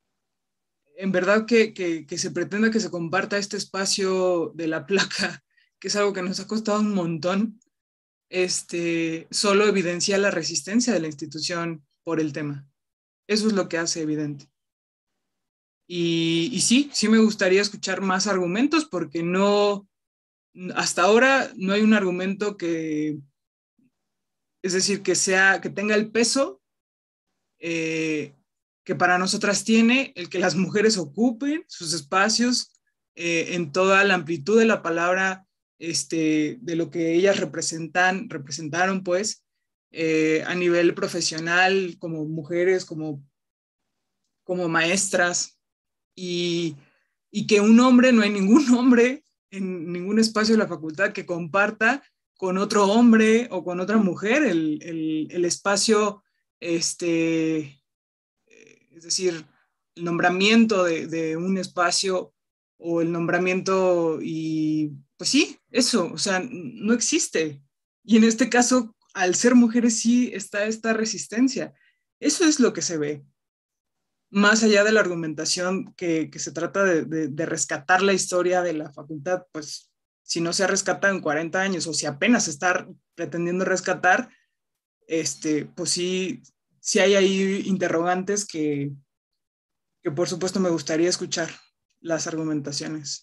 en verdad que, que, que se pretenda que se comparta este espacio de la placa que es algo que nos ha costado un montón, este, solo evidencia la resistencia de la institución por el tema. Eso es lo que hace evidente. Y, y sí, sí me gustaría escuchar más argumentos, porque no, hasta ahora no hay un argumento que, es decir, que, sea, que tenga el peso eh, que para nosotras tiene el que las mujeres ocupen sus espacios eh, en toda la amplitud de la palabra, este, de lo que ellas representan, representaron, pues, eh, a nivel profesional, como mujeres, como, como maestras, y, y que un hombre, no hay ningún hombre en ningún espacio de la facultad que comparta con otro hombre o con otra mujer el, el, el espacio, este, es decir, el nombramiento de, de un espacio o el nombramiento y pues sí, eso, o sea, no existe. Y en este caso, al ser mujeres sí está esta resistencia. Eso es lo que se ve. Más allá de la argumentación que, que se trata de, de, de rescatar la historia de la facultad, pues si no se ha rescatado en cuarenta años o si apenas se está pretendiendo rescatar, este, pues sí, sí hay ahí interrogantes que, que por supuesto me gustaría escuchar las argumentaciones.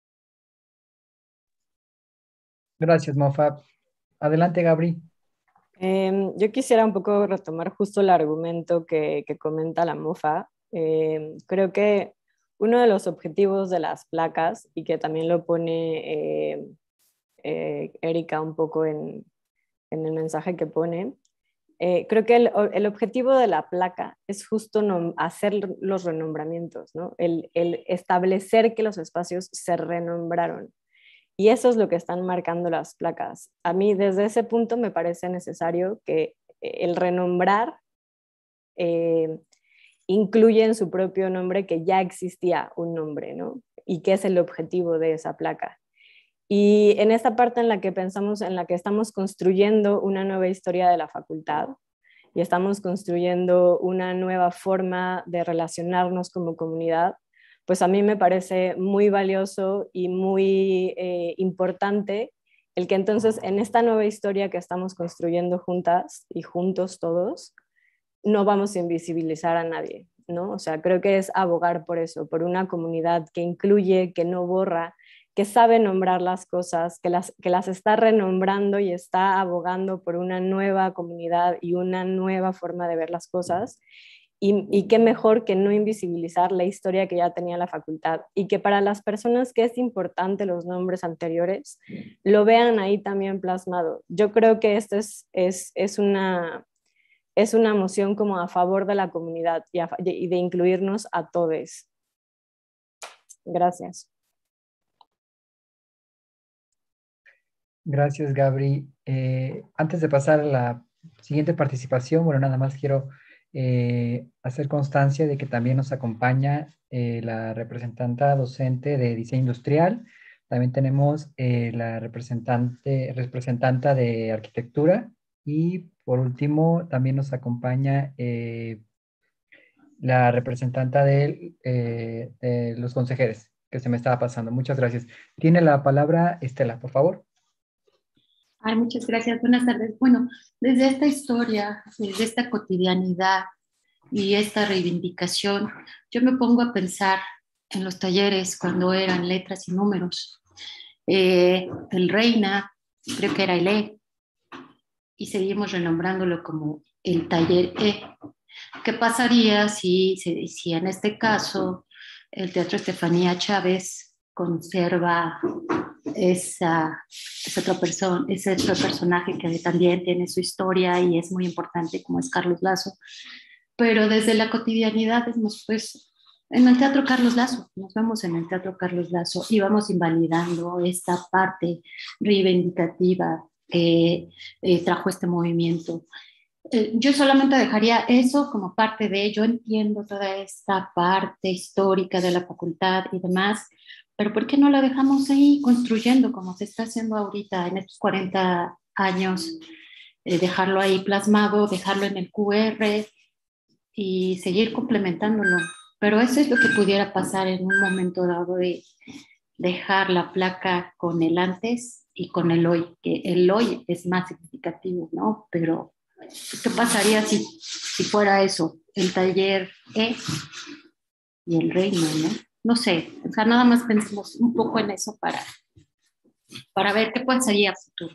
Gracias, Mofa. Adelante, Gabri. Eh, yo quisiera un poco retomar justo el argumento que, que comenta la Mofa. Eh, creo que uno de los objetivos de las placas, y que también lo pone eh, eh, Erika un poco en, en el mensaje que pone, eh, creo que el, el objetivo de la placa es justo no, hacer los renombramientos, ¿no? el, el establecer que los espacios se renombraron. Y eso es lo que están marcando las placas. A mí desde ese punto me parece necesario que el renombrar eh, incluye en su propio nombre que ya existía un nombre, ¿no? Y que es el objetivo de esa placa. Y en esta parte en la que pensamos, en la que estamos construyendo una nueva historia de la facultad y estamos construyendo una nueva forma de relacionarnos como comunidad, pues a mí me parece muy valioso y muy eh, importante el que entonces en esta nueva historia que estamos construyendo juntas y juntos todos, no vamos a invisibilizar a nadie, ¿no? O sea, creo que es abogar por eso, por una comunidad que incluye, que no borra, que sabe nombrar las cosas, que las, que las está renombrando y está abogando por una nueva comunidad y una nueva forma de ver las cosas. Y, y qué mejor que no invisibilizar la historia que ya tenía la facultad y que para las personas que es importante los nombres anteriores lo vean ahí también plasmado. Yo creo que esto es, es, es, una, es una moción como a favor de la comunidad y, a, y de incluirnos a todos. Gracias. Gracias, Gabri. Eh, antes de pasar a la siguiente participación, bueno, nada más quiero eh, hacer constancia de que también nos acompaña eh, la representante docente de diseño industrial. También tenemos eh, la representante, representante de arquitectura. Y por último, también nos acompaña eh, la representante de, eh, de los consejeros, que se me estaba pasando. Muchas gracias. Tiene la palabra Estela, por favor. Ay, muchas gracias. Buenas tardes. Bueno, desde esta historia, desde esta cotidianidad y esta reivindicación, yo me pongo a pensar en los talleres cuando eran letras y números. Eh, el Reina, creo que era el E, y seguimos renombrándolo como el taller E. ¿Qué pasaría si, si en este caso el Teatro Estefanía Chávez conserva esa, esa otra persona, ese otro personaje que también tiene su historia y es muy importante, como es Carlos Lazo? Pero desde la cotidianidad, pues, en el Teatro Carlos Lazo, nos vemos en el Teatro Carlos Lazo y vamos invalidando esta parte reivindicativa que eh, trajo este movimiento. Eh, yo solamente dejaría eso como parte de, yo entiendo toda esta parte histórica de la facultad y demás, pero ¿por qué no la dejamos ahí construyendo como se está haciendo ahorita en estos cuarenta años? Eh, dejarlo ahí plasmado, dejarlo en el Q R y seguir complementándolo. Pero eso es lo que pudiera pasar en un momento dado, de dejar la placa con el antes y con el hoy, que el hoy es más significativo, ¿no? Pero, ¿qué pasaría si, si fuera eso? El taller E y el reino, ¿no? No sé, o sea, nada más pensemos un poco en eso para, para ver qué pasaría a futuro.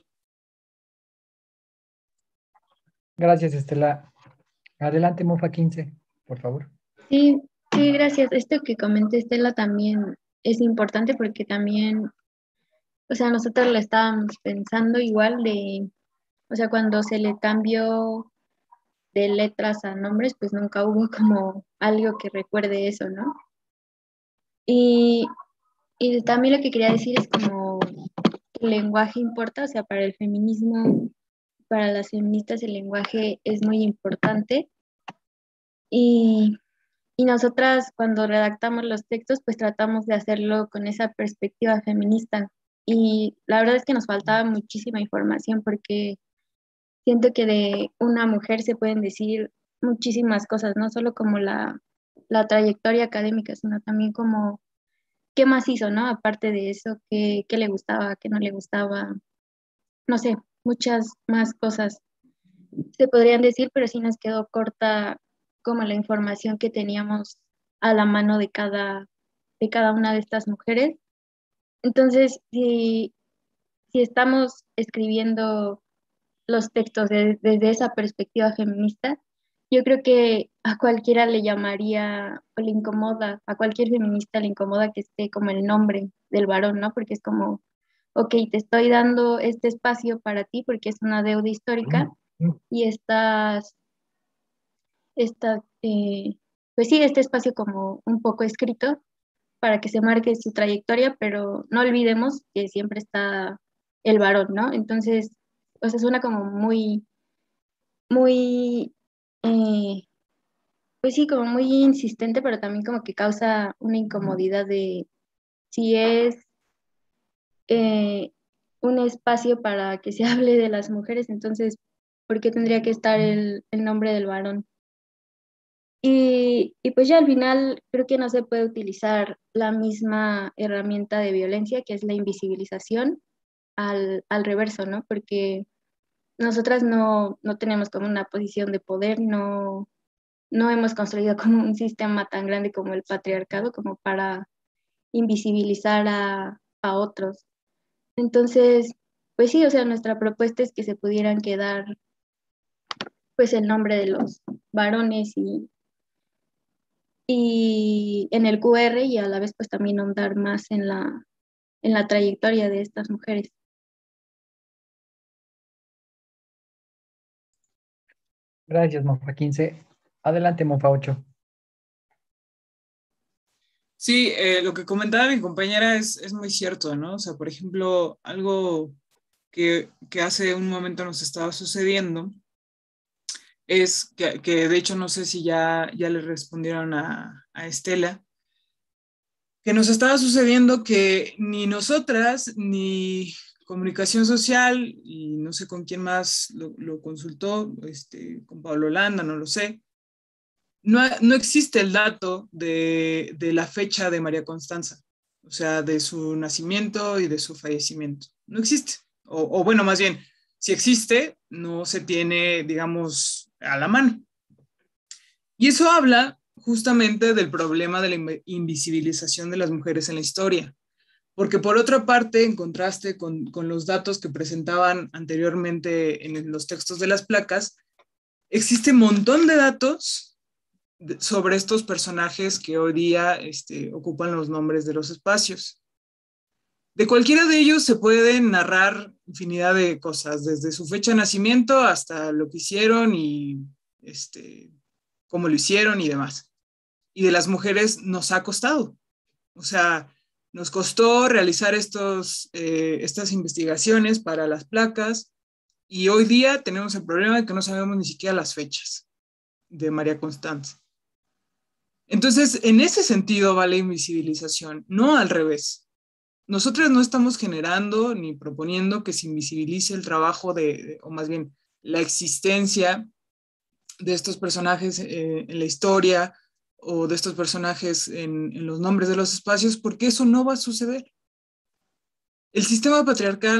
Gracias, Estela. Adelante, Mofa quince, por favor. Sí, sí, gracias. Esto que comenté, Estela, también es importante porque también, o sea, nosotros lo estábamos pensando igual de, o sea, cuando se le cambió de letras a nombres, pues nunca hubo como algo que recuerde eso, ¿no? Y, y también lo que quería decir es como el lenguaje importa, o sea, para el feminismo, para las feministas el lenguaje es muy importante. Y, y nosotras cuando redactamos los textos, pues tratamos de hacerlo con esa perspectiva feminista. Y la verdad es que nos faltaba muchísima información porque siento que de una mujer se pueden decir muchísimas cosas, no solo como la, la trayectoria académica, sino también como qué más hizo, ¿no? Aparte de eso, qué, qué le gustaba, qué no le gustaba, no sé, muchas más cosas se podrían decir, pero sí nos quedó corta como la información que teníamos a la mano de cada, de cada una de estas mujeres. Entonces, si, si estamos escribiendo los textos de- desde esa perspectiva feminista, yo creo que a cualquiera le llamaría o le incomoda, a cualquier feminista le incomoda que esté como el nombre del varón, ¿no? Porque es como, ok, te estoy dando este espacio para ti porque es una deuda histórica y estás, esta, eh, pues sí, este espacio como un poco escrito para que se marque su trayectoria, pero no olvidemos que siempre está el varón, ¿no? Entonces, o sea, suena como muy, muy, eh, pues sí, como muy insistente, pero también como que causa una incomodidad de si es eh, un espacio para que se hable de las mujeres, entonces, ¿por qué tendría que estar el, el nombre del varón? Y, y pues ya al final creo que no se puede utilizar la misma herramienta de violencia que es la invisibilización al, al reverso, ¿no? Porque nosotras no, no tenemos como una posición de poder, no, no hemos construido como un sistema tan grande como el patriarcado como para invisibilizar a, a otros. Entonces, pues sí, o sea, nuestra propuesta es que se pudieran quedar pues el nombre de los varones y y en el Q R y a la vez pues también ahondar más en la, en la trayectoria de estas mujeres. Gracias, Mofa quince. Adelante, Mofa ocho. Sí, eh, lo que comentaba mi compañera es, es muy cierto, ¿no? O sea, por ejemplo, algo que, que hace un momento nos estaba sucediendo es que, que de hecho no sé si ya, ya le respondieron a, a Estela, que nos estaba sucediendo que ni nosotras, ni Comunicación Social, y no sé con quién más lo, lo consultó, este, con Pablo Landa, no lo sé, no, no existe el dato de, de la fecha de María Constanza, o sea, de su nacimiento y de su fallecimiento. No existe. O, o bueno, más bien, si existe, no se tiene, digamos, a la mano. Y eso habla justamente del problema de la invisibilización de las mujeres en la historia. Porque por otra parte, en contraste con, con los datos que presentaban anteriormente en los textos de las placas, existe un montón de datos de, sobre estos personajes que hoy día este, ocupan los nombres de los espacios. De cualquiera de ellos se pueden narrar infinidad de cosas, desde su fecha de nacimiento hasta lo que hicieron y este, cómo lo hicieron y demás. Y de las mujeres nos ha costado. O sea, nos costó realizar estos, eh, estas investigaciones para las placas y hoy día tenemos el problema de que no sabemos ni siquiera las fechas de María Constanza. Entonces, en ese sentido va la invisibilización, no al revés. Nosotros no estamos generando ni proponiendo que se invisibilice el trabajo de, de o más bien la existencia de estos personajes eh, en la historia o de estos personajes en, en los nombres de los espacios, porque eso no va a suceder. El sistema patriarcal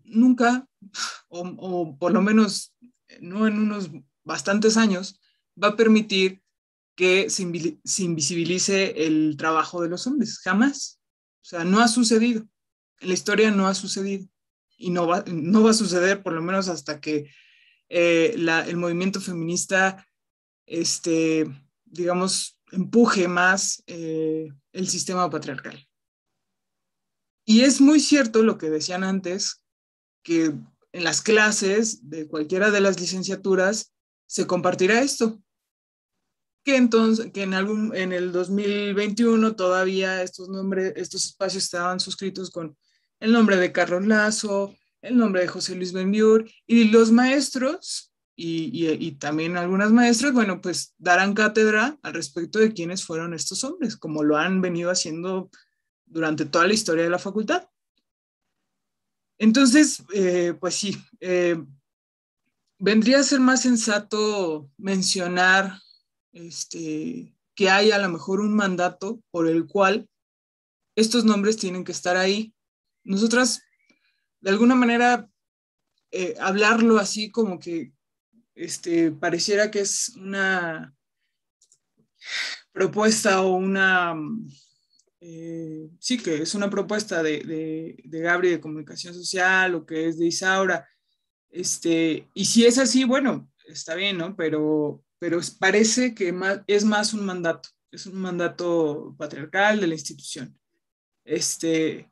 nunca, o, o por lo menos no en unos bastantes años, va a permitir que se, invi- se invisibilice el trabajo de los hombres, jamás. O sea, no ha sucedido, en la historia no ha sucedido, y no va, no va a suceder por lo menos hasta que eh, la, el movimiento feminista, este, digamos, empuje más eh, el sistema patriarcal. Y es muy cierto lo que decían antes, que en las clases de cualquiera de las licenciaturas se compartirá esto, que entonces, que en algún, en el dos mil veintiuno todavía estos nombres, estos espacios estaban suscritos con el nombre de Carlos Lazo, el nombre de José Luis Benviur, y los maestros, y, y, y también algunas maestras, bueno, pues darán cátedra al respecto de quiénes fueron estos hombres, como lo han venido haciendo durante toda la historia de la facultad. Entonces, eh, pues sí, eh, vendría a ser más sensato mencionar este, que hay a lo mejor un mandato por el cual estos nombres tienen que estar ahí. Nosotras, de alguna manera, eh, hablarlo así como que este, pareciera que es una propuesta o una... Eh, sí, que es una propuesta de, de, de Gabri de comunicación social o que es de Isaura. Este, y si es así, bueno, está bien, ¿no? Pero, pero parece que más, es más un mandato, es un mandato patriarcal de la institución. Este,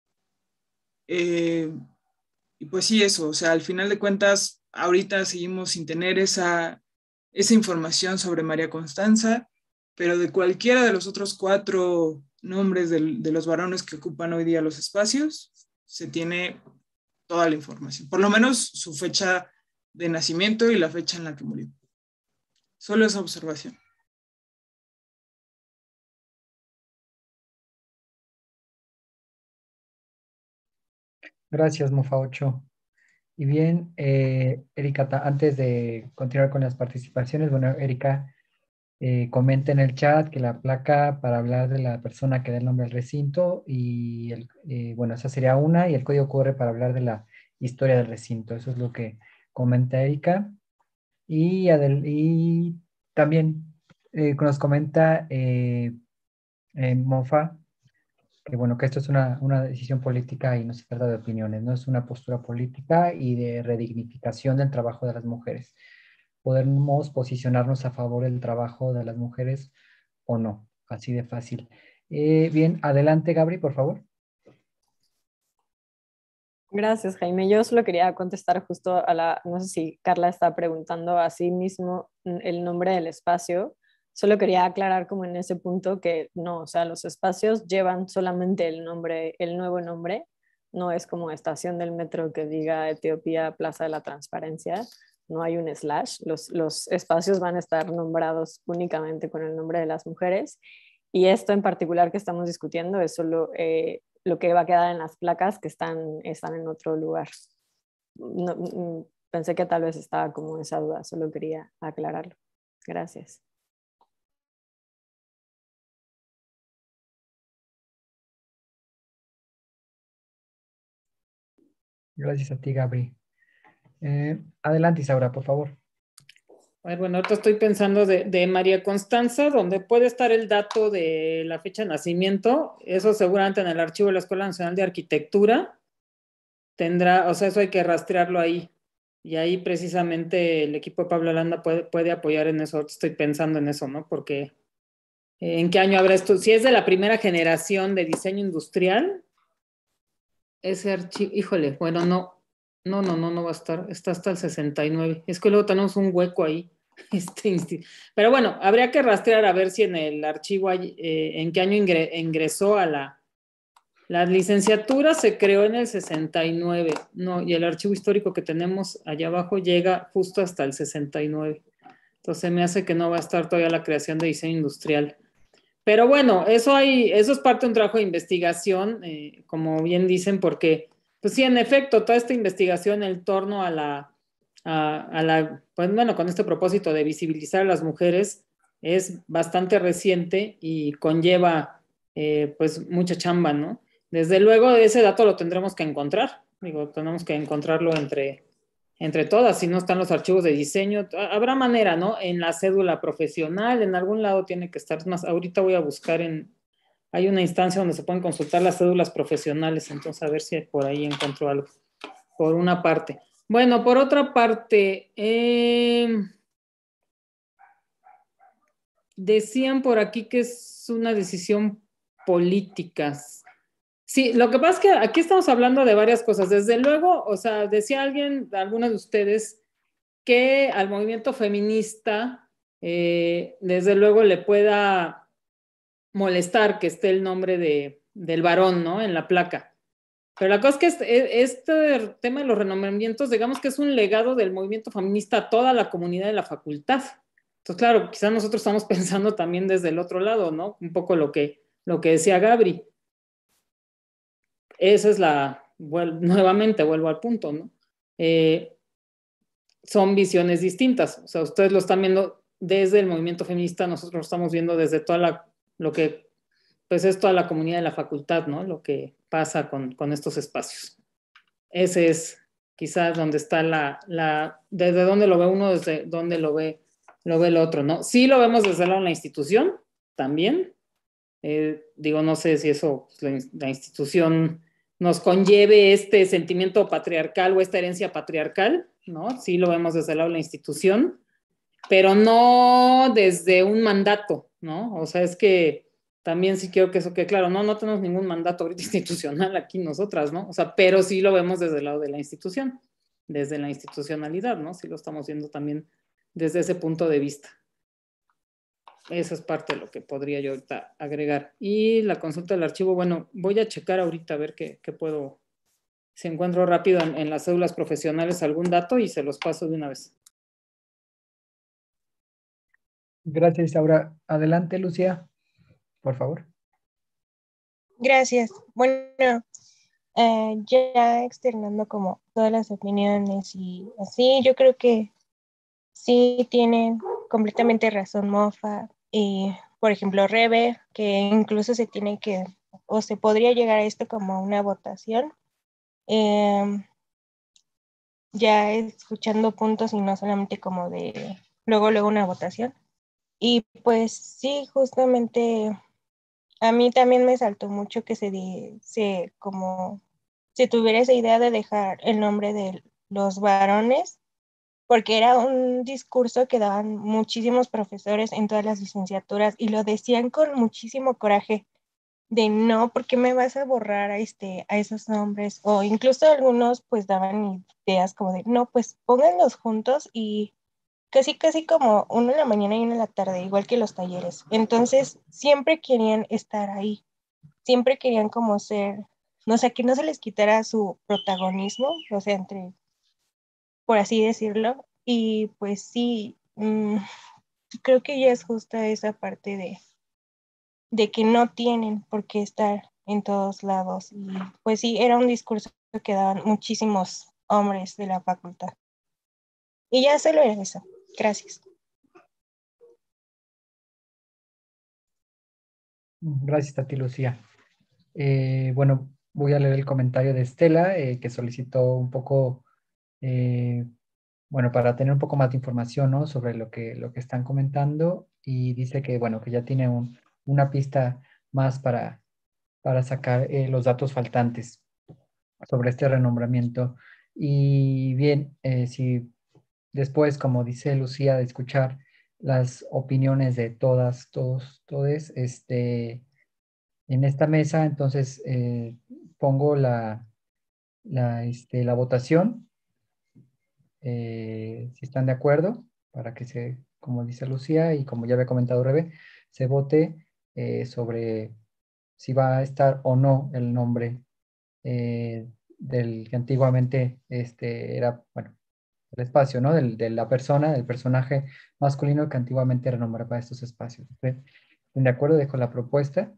eh, y pues sí, eso, o sea, al final de cuentas, ahorita seguimos sin tener esa, esa información sobre María Constanza, pero de cualquiera de los otros cuatro nombres de, de los varones que ocupan hoy día los espacios, se tiene toda la información, por lo menos su fecha de nacimiento y la fecha en la que murió. Solo esa observación. Gracias, Mofa ocho. Y bien, eh, Erika, ta- antes de continuar con las participaciones, bueno, Erika eh, comenta en el chat que la placa para hablar de la persona que da el nombre al recinto y, el, eh, bueno, esa sería una, y el código Q R para hablar de la historia del recinto. Eso es lo que comenta Erika. Y, Adel- y también eh, nos comenta eh, eh, Mofa que bueno, que esto es una, una decisión política y no se trata de opiniones, no es una postura política y de redignificación del trabajo de las mujeres. Podemos posicionarnos a favor del trabajo de las mujeres o no, así de fácil. Eh, bien, adelante Gabri, por favor. Gracias, Jaime. Yo solo quería contestar justo a la, no sé si Carla está preguntando a sí mismo el nombre del espacio. Solo quería aclarar como en ese punto que no, o sea, los espacios llevan solamente el nombre, el nuevo nombre. No es como estación del metro que diga Etiopía, Plaza de la Transparencia. No hay un slash. Los, los espacios van a estar nombrados únicamente con el nombre de las mujeres. Y esto en particular que estamos discutiendo es solo eh, lo que va a quedar en las placas que están, están en otro lugar. No, pensé que tal vez estaba como esa duda, solo quería aclararlo. Gracias. Gracias a ti, Gabri. Eh, adelante, Isaura, por favor. A ver, bueno, ahorita estoy pensando de, de María Constanza, donde puede estar el dato de la fecha de nacimiento. Eso seguramente en el archivo de la Escuela Nacional de Arquitectura tendrá, o sea, eso hay que rastrearlo ahí. Y ahí precisamente el equipo de Pablo Landa puede, puede apoyar en eso. Ahorita estoy pensando en eso, ¿no? Porque eh, ¿en qué año habrá esto? Si es de la primera generación de diseño industrial, ese archivo, híjole, bueno, no. No, no, no, no va a estar, está hasta el sesenta y nueve. Es que luego tenemos un hueco ahí. Este, pero bueno, habría que rastrear a ver si en el archivo hay, eh, en qué año ingre, ingresó a la, la licenciatura. Se creó en el sesenta y nueve, no, y el archivo histórico que tenemos allá abajo llega justo hasta el sesenta y nueve. Entonces me hace que no va a estar todavía la creación de diseño industrial. Pero bueno, eso, hay, eso es parte de un trabajo de investigación, eh, como bien dicen, porque pues sí, en efecto, toda esta investigación en torno a la, a, a la, pues bueno, con este propósito de visibilizar a las mujeres es bastante reciente y conlleva eh, pues mucha chamba, ¿no? Desde luego ese dato lo tendremos que encontrar, Digo, tenemos que encontrarlo entre, entre todas, si no están los archivos de diseño, habrá manera, ¿no? En la cédula profesional, en algún lado tiene que estar. Es más, ahorita voy a buscar en, hay una instancia donde se pueden consultar las cédulas profesionales, entonces a ver si por ahí encuentro algo, por una parte. Bueno, por otra parte, eh, decían por aquí que es una decisión política. Sí, lo que pasa es que aquí estamos hablando de varias cosas. Desde luego, o sea, decía alguien, alguna de ustedes, que al movimiento feminista, eh, desde luego le pueda molestar que esté el nombre de, del varón, ¿no? En la placa. Pero la cosa es que este, este tema de los renombramientos, digamos que es un legado del movimiento feminista a toda la comunidad de la facultad. Entonces, claro, quizás nosotros estamos pensando también desde el otro lado, ¿no? Un poco lo que, lo que decía Gabri. Esa es la, bueno, nuevamente vuelvo al punto, ¿no? Eh, son visiones distintas. O sea, ustedes lo están viendo desde el movimiento feminista, nosotros lo estamos viendo desde toda la, lo que, pues es toda la comunidad de la facultad, ¿no? Lo que pasa con, con estos espacios. Ese es quizás donde está la, la, desde dónde lo ve uno, desde dónde lo ve, lo ve el otro, ¿no? Sí lo vemos desde el lado de la institución, también. Eh, digo, no sé si eso, la, la institución nos conlleve este sentimiento patriarcal o esta herencia patriarcal, ¿no? Sí lo vemos desde el lado de la institución, pero no desde un mandato, ¿no? O sea, es que también sí quiero que eso quede claro, no, no tenemos ningún mandato ahorita institucional aquí nosotras, ¿no? O sea, pero sí lo vemos desde el lado de la institución, desde la institucionalidad, ¿no? Sí lo estamos viendo también desde ese punto de vista. Esa es parte de lo que podría yo ahorita agregar. Y la consulta del archivo, bueno, voy a checar ahorita a ver qué, qué puedo, si encuentro rápido en, en las cédulas profesionales algún dato y se los paso de una vez. Gracias, Aura. Adelante, Lucía, por favor. Gracias. Bueno, eh, ya externando como todas las opiniones y así, yo creo que sí tienen completamente razón Mofa y, por ejemplo, Rebe, que incluso se tiene que, o se podría llegar a esto como una votación, eh, ya escuchando puntos y no solamente como de luego, luego una votación. Y pues sí, justamente a mí también me saltó mucho que se, di, se como se tuviera esa idea de dejar el nombre de los varones, porque era un discurso que daban muchísimos profesores en todas las licenciaturas y lo decían con muchísimo coraje de no, ¿por qué me vas a borrar a, este, a esos nombres? O incluso algunos pues daban ideas como de no, pues pónganlos juntos y casi casi como uno en la mañana y uno en la tarde, igual que los talleres. Entonces siempre querían estar ahí, siempre querían como ser, no sé, que no se les quitara su protagonismo, o sea, entre, por así decirlo. Y pues sí, mmm, creo que ya es justa esa parte de, de que no tienen por qué estar en todos lados. Y pues sí, era un discurso que daban muchísimos hombres de la facultad. Y ya solo era eso. Gracias. Gracias a ti, Lucía. Eh, bueno, voy a leer el comentario de Estela, eh, que solicitó un poco, eh, bueno, para tener un poco más de información, ¿no? Sobre lo que, lo que están comentando, y dice que, bueno, que ya tiene un, una pista más para, para sacar eh, los datos faltantes sobre este renombramiento. Y bien, eh, si después, como dice Lucía, de escuchar las opiniones de todas, todos, todes, este, en esta mesa, entonces eh, pongo la, la, este, la votación, eh, si están de acuerdo, para que se, como dice Lucía y como ya había comentado Rebe, se vote eh, sobre si va a estar o no el nombre eh, del que antiguamente este, era, bueno, el espacio, ¿no? Del, de la persona, del personaje masculino que antiguamente renombraba estos espacios. ¿Sí? ¿De acuerdo? Dejo la propuesta.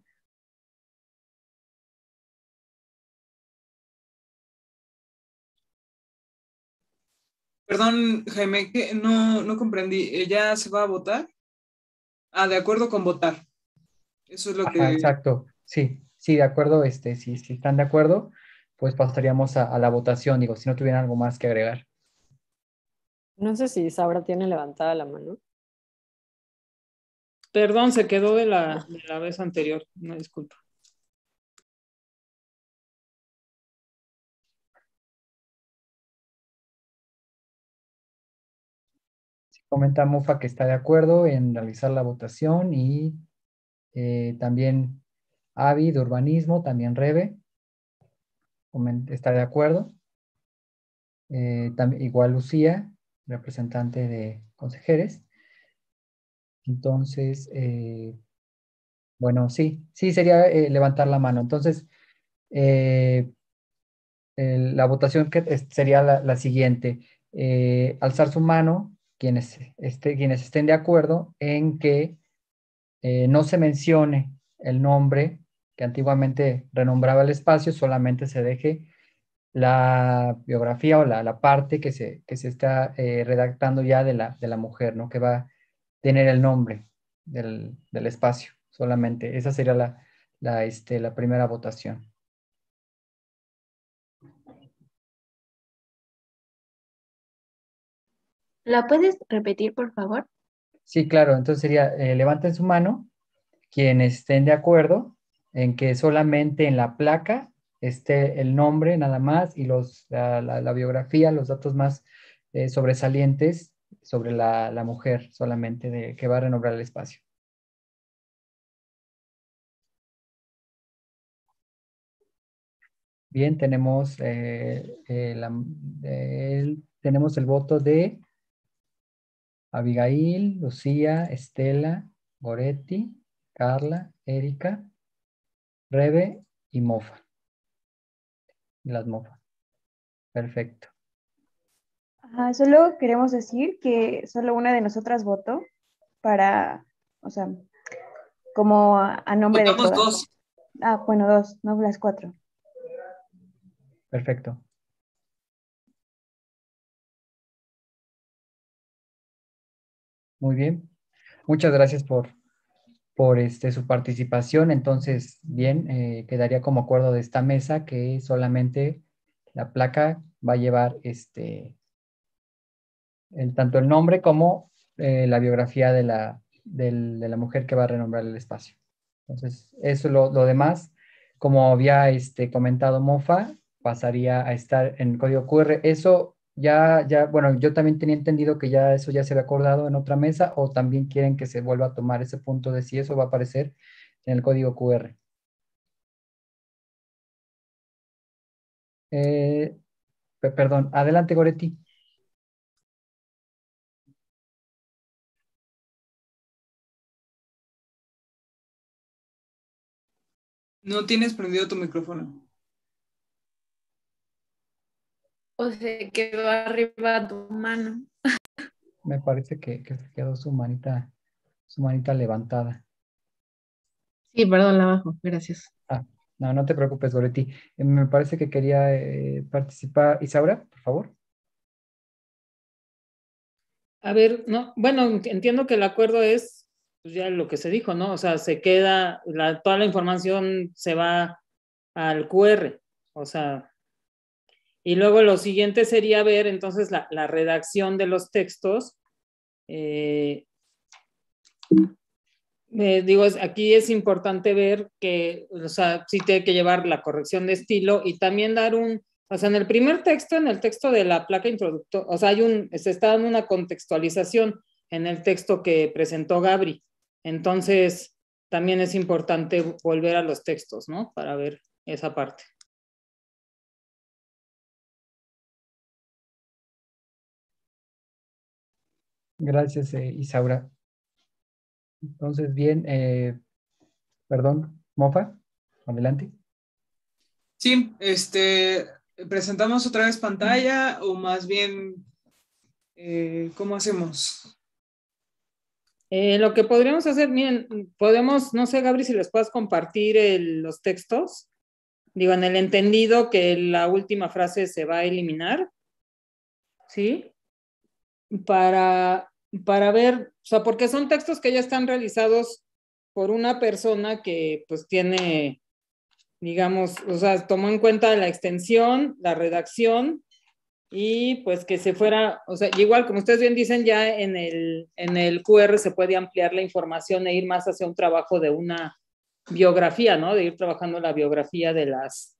Perdón, Jaime, que no, no comprendí. ¿Ya se va a votar? Ah, de acuerdo con votar. Eso es lo Ajá, que... exacto. Sí, sí, de acuerdo. Este, si, si están de acuerdo, pues pasaríamos a, a la votación, digo, si no tuvieran algo más que agregar. No sé si Isaura tiene levantada la mano. Perdón, se quedó de la, de la vez anterior. Una disculpa. Comenta Mofa que está de acuerdo en realizar la votación y eh, también Avi de urbanismo, también Rebe, está de acuerdo. Eh, también, igual Lucía, representante de consejeres. Entonces, eh, bueno, sí, sí sería eh, levantar la mano. Entonces, eh, el- la votación que es- sería la, la siguiente. Eh, alzar su mano quienes, este, quienes estén de acuerdo en que eh, no se mencione el nombre que antiguamente renombraba el espacio, solamente se deje la biografía o la, la parte que se, que se está eh, redactando ya de la, de la mujer, ¿no? Que va a tener el nombre del, del espacio, solamente. Esa sería la, la, este, la primera votación. ¿La puedes repetir, por favor? Sí, claro, entonces sería, eh, levanten su mano quienes estén de acuerdo en que solamente en la placa esté el nombre nada más y los, la, la- la biografía, los datos más eh, sobresalientes sobre la, la mujer solamente de, que va a renombrar el espacio. Bien, tenemos, eh, eh, la- el, tenemos el voto de Abigail, Lucía, Estela, Goretti, Carla, Erika, Rebe y Mofa. Las Mofa. Perfecto. Ajá, solo queremos decir que solo una de nosotras votó para, o sea, como a, a nombre de Votamos todas. dos. Ah, bueno, dos, no las cuatro. Perfecto. Muy bien. Muchas gracias por, por este, su participación. Entonces, bien, eh, quedaría como acuerdo de esta mesa que solamente la placa va a llevar este, el, tanto el nombre como eh, la biografía de la, del- de la mujer que va a renombrar el espacio. Entonces, eso lo, lo demás, como había este, comentado Mofa, pasaría a estar en el código Q R. Eso ya, ya, bueno, yo también tenía entendido que ya eso ya se había acordado en otra mesa, o también quieren que se vuelva a tomar ese punto de si eso va a aparecer en el código Q R. Eh, pe- perdón, adelante, Goretti. No tienes prendido tu micrófono. O se quedó arriba tu mano. Me parece que, que se quedó su manita, su manita levantada. Sí, perdón, la bajo, gracias. Ah, no, no te preocupes, Goretti. Eh, Me parece que quería eh, participar. Isaura, por favor. A ver, no, bueno, entiendo que el acuerdo es pues, ya lo que se dijo, ¿no? O sea, se queda, la, toda la información se va al Q R, o sea, y luego lo siguiente sería ver entonces la, la redacción de los textos. Eh, eh, digo, aquí es importante ver que, o sea, sí tiene que llevar la corrección de estilo y también dar un, o sea, en el primer texto, en el texto de la placa introductoria, o sea, hay un, se está dando una contextualización en el texto que presentó Gabri. Entonces, también es importante volver a los textos, ¿no? Para ver esa parte. Gracias, eh, Isaura. Entonces, bien, eh, perdón, Mofa, adelante. Sí, este, presentamos otra vez pantalla o más bien, eh, ¿cómo hacemos? Eh, lo que podríamos hacer, miren, podemos, no sé, Gabri, si les puedes compartir el, los textos. Digo, en el entendido que la última frase se va a eliminar, ¿sí? Para, para ver, o sea, porque son textos que ya están realizados por una persona que pues tiene digamos, o sea, tomó en cuenta la extensión, la redacción y pues que se fuera, o sea, igual como ustedes bien dicen, ya en el, en el Q R se puede ampliar la información e ir más hacia un trabajo de una biografía, ¿no? De ir trabajando la biografía de las,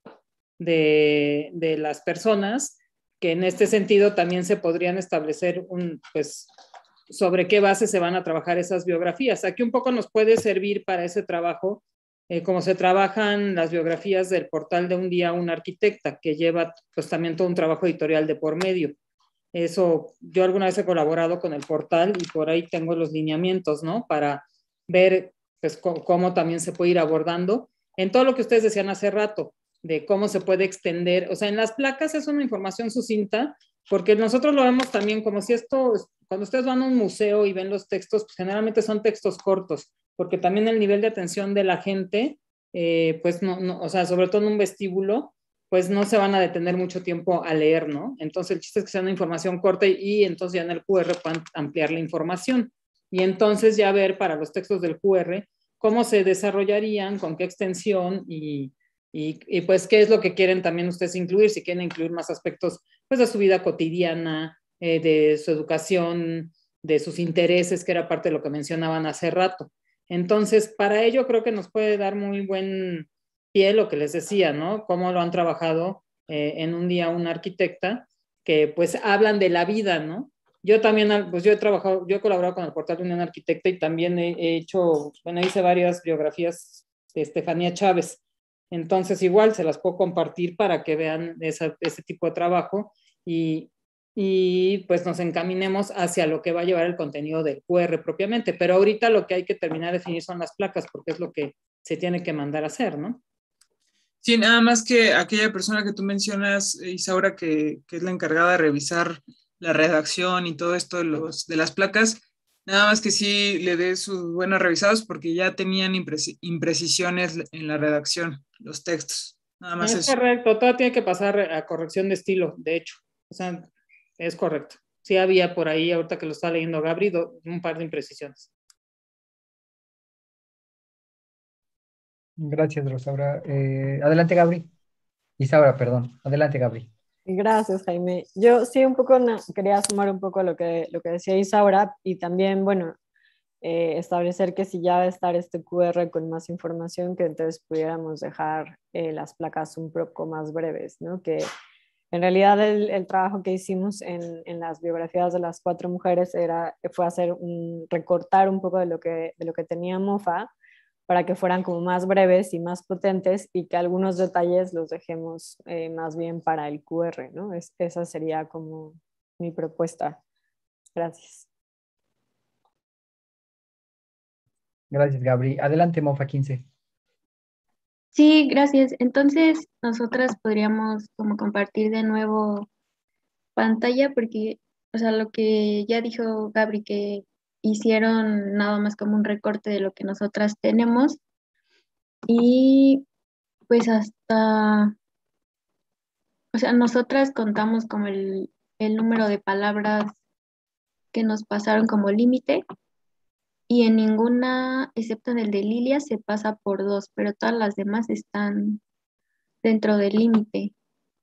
de, de las personas, que en este sentido también se podrían establecer un, pues, sobre qué base se van a trabajar esas biografías. Aquí un poco nos puede servir para ese trabajo, eh, como se trabajan las biografías del portal de Un Día Un Arquitecta, que lleva pues también todo un trabajo editorial de por medio. Eso, yo alguna vez he colaborado con el portal y por ahí tengo los lineamientos, ¿no? Para ver pues cómo, cómo también se puede ir abordando en todo lo que ustedes decían hace rato, de cómo se puede extender. O sea, en las placas es una información sucinta, porque nosotros lo vemos también como si esto, cuando ustedes van a un museo y ven los textos, pues generalmente son textos cortos, porque también el nivel de atención de la gente, eh, pues no, no, o sea, sobre todo en un vestíbulo, pues no se van a detener mucho tiempo a leer, ¿no? Entonces el chiste es que sea una información corta y, y entonces ya en el Q R puedan ampliar la información. Y entonces ya ver para los textos del Q R cómo se desarrollarían, con qué extensión y, y, y pues qué es lo que quieren también ustedes incluir, si quieren incluir más aspectos pues de su vida cotidiana, eh, de su educación, de sus intereses, que era parte de lo que mencionaban hace rato. Entonces, para ello creo que nos puede dar muy buen pie lo que les decía, ¿no? Cómo lo han trabajado eh, en Un Día Un Arquitecta, que pues hablan de la vida, ¿no? Yo también, pues yo he trabajado, yo he colaborado con el portal de Unión Arquitecta y también he, he hecho, bueno, hice varias biografías de Estefanía Chávez. Entonces, igual se las puedo compartir para que vean esa, ese tipo de trabajo y, y pues nos encaminemos hacia lo que va a llevar el contenido del Q R propiamente. Pero ahorita lo que hay que terminar de definir son las placas, porque es lo que se tiene que mandar a hacer, ¿no? Sí, nada más que aquella persona que tú mencionas, Isaura, que, que es la encargada de revisar la redacción y todo esto de, los, de las placas, nada más que sí le dé sus buenas revisadas porque ya tenían impreci imprecisiones en la redacción, los textos. Nada más es eso. correcto, todo tiene que pasar a corrección de estilo, de hecho. O sea, es correcto. Sí había por ahí, ahorita que lo está leyendo Gabri, do, un par de imprecisiones. Gracias, Rosaura. Eh, adelante, Gabri. Isaura, perdón. Adelante, Gabri. Gracias, Jaime. Yo sí un poco no, quería sumar un poco lo que, lo que decía Isaura y también, bueno, eh, establecer que si ya va a estar este Q R con más información, que entonces pudiéramos dejar eh, las placas un poco más breves, ¿no? Que en realidad el, el trabajo que hicimos en, en las biografías de las cuatro mujeres era, fue hacer un, recortar un poco de lo que, de lo que tenía Mofa para que fueran como más breves y más potentes y que algunos detalles los dejemos eh, más bien para el Q R, ¿no? Es, esa sería como mi propuesta. Gracias. Gracias, Gabri. Adelante, Mofa quince. Sí, gracias. Entonces, nosotras podríamos como compartir de nuevo pantalla porque, o sea, lo que ya dijo Gabri, que hicieron nada más como un recorte de lo que nosotras tenemos y pues hasta, o sea, nosotras contamos como el, el número de palabras que nos pasaron como límite y en ninguna, excepto en el de Lilia, se pasa por dos, pero todas las demás están dentro del límite.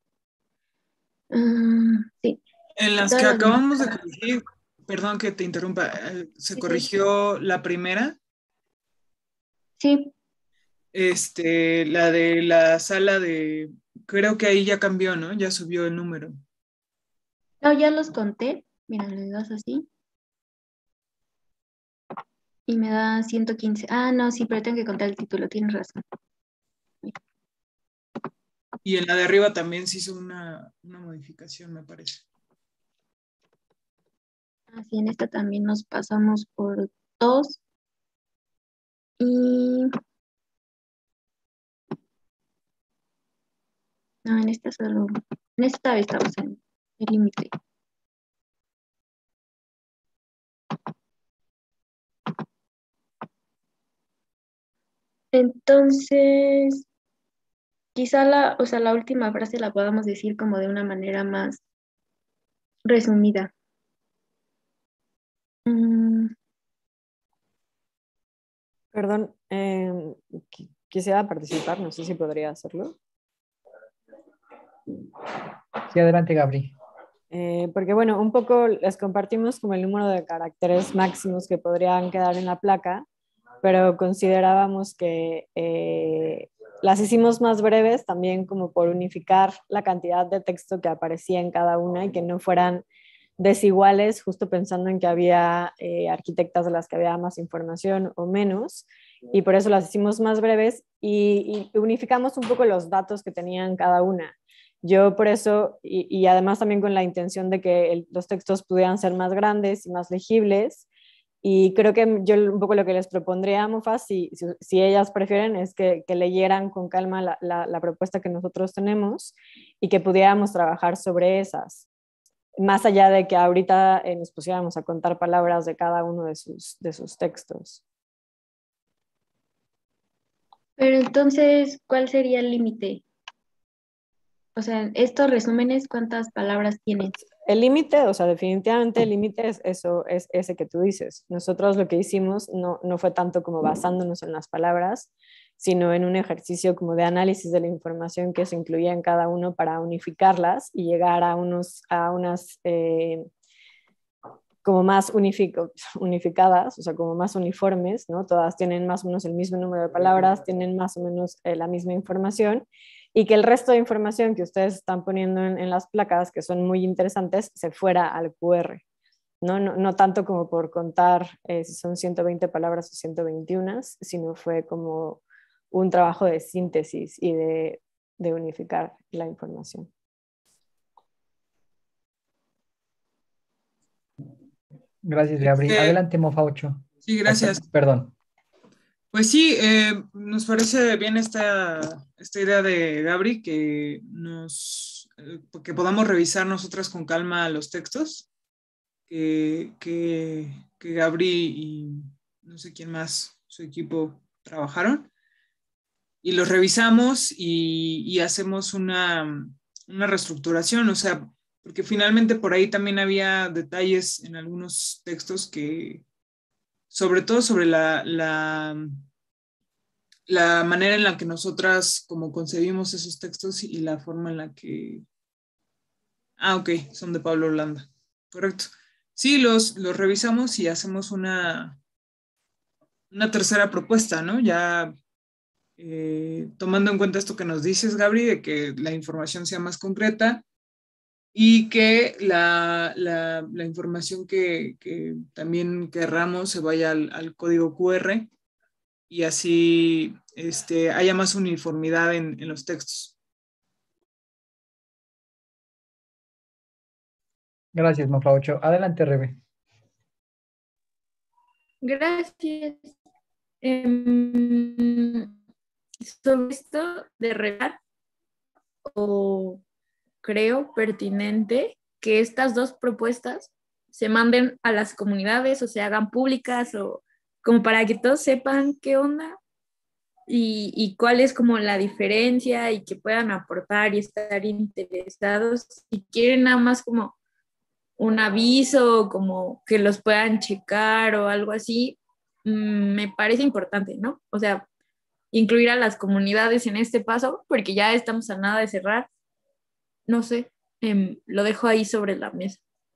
Uh, sí. En las Todas que las acabamos demás. de corregir, perdón que te interrumpa, eh, se Sí, corrigió la primera. sí. Este, la de la sala de, creo que ahí ya cambió, ¿no? Ya subió el número. No, ya los conté. Mira, le das así. Y me da ciento quince. Ah, no, sí, pero tengo que contar el título, tienes razón. Y en la de arriba también se hizo una, una modificación, me parece. Ah, sí, en esta también nos pasamos por dos. Y... No, en esta solo... En esta estamos en el límite. Entonces, quizá la, o sea, la última frase la podamos decir como de una manera más resumida. Mm. Perdón, eh, quisiera participar, no sé si podría hacerlo. Sí, adelante, Gabri. Eh, porque bueno, un poco les compartimos como el número de caracteres máximos que podrían quedar en la placa, pero considerábamos que eh, las hicimos más breves también como por unificar la cantidad de texto que aparecía en cada una y que no fueran desiguales, justo pensando en que había eh, arquitectas de las que había más información o menos, y por eso las hicimos más breves y, y unificamos un poco los datos que tenían cada una. Yo por eso, y, y además también con la intención de que el, los textos pudieran ser más grandes y más legibles, y creo que yo un poco lo que les propondría a Mofa, si, si, si ellas prefieren, es que, que leyeran con calma la, la, la propuesta que nosotros tenemos y que pudiéramos trabajar sobre esas, más allá de que ahorita eh, nos pusiéramos a contar palabras de cada uno de sus, de sus textos. Pero entonces, ¿cuál sería el límite? O sea, estos resúmenes, ¿cuántas palabras tienen? El límite, o sea, definitivamente el límite es eso, es ese que tú dices. Nosotros lo que hicimos no, no fue tanto como basándonos en las palabras, sino en un ejercicio como de análisis de la información que se incluía en cada uno para unificarlas y llegar a, unos, a unas eh, como más unific- unificadas, o sea, como más uniformes, ¿no? Todas tienen más o menos el mismo número de palabras, tienen más o menos eh, la misma información, y que el resto de información que ustedes están poniendo en, en las placas, que son muy interesantes, se fuera al Q R, ¿no? No, no tanto como por contar eh, si son ciento veinte palabras o ciento veintiuno, sino fue como un trabajo de síntesis y de, de unificar la información. Gracias, Gabri. Eh, Adelante, Mofa ocho. Sí, gracias. Ay, perdón. Pues sí, eh, nos parece bien esta, esta idea de Gabri, que, nos, eh, que podamos revisar nosotras con calma los textos, que, que, que Gabri y no sé quién más, su equipo, trabajaron, y los revisamos y, y hacemos una, una reestructuración, o sea, porque finalmente por ahí también había detalles en algunos textos que, sobre todo sobre la, la, la manera en la que nosotras como concebimos esos textos y la forma en la que... Ah, ok, son de Pablo Holanda. Correcto. Sí, los, los revisamos y hacemos una, una tercera propuesta, ¿no? Ya eh, tomando en cuenta esto que nos dices, Gabri, de que la información sea más concreta y que la, la, la información que, que también querramos se vaya al, al código Q R y así este, haya más uniformidad en, en los textos. Gracias, Mofa ocho. Adelante, Rebe. Gracias. Eh, sobre esto de regar, o creo pertinente que estas dos propuestas se manden a las comunidades o se hagan públicas, o como para que todos sepan qué onda y, y cuál es como la diferencia y que puedan aportar y estar interesados. Si quieren nada más como un aviso, como que los puedan checar o algo así, mmm, me parece importante, ¿no? O sea, incluir a las comunidades en este paso, porque ya estamos a nada de cerrar. No sé, eh, lo dejo ahí sobre la mesa.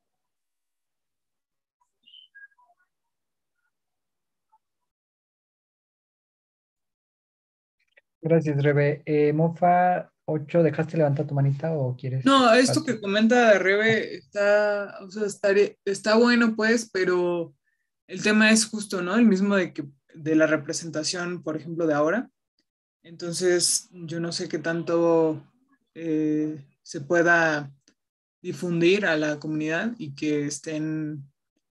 Gracias, Rebe. Eh, Mofa ocho, ¿dejaste levantar tu manita o quieres? No, esto que comenta Rebe está, o sea, está, está bueno, pues, pero el tema es justo, ¿no? El mismo de, que, de la representación, por ejemplo, de ahora. Entonces, yo no sé qué tanto eh, se pueda difundir a la comunidad y que estén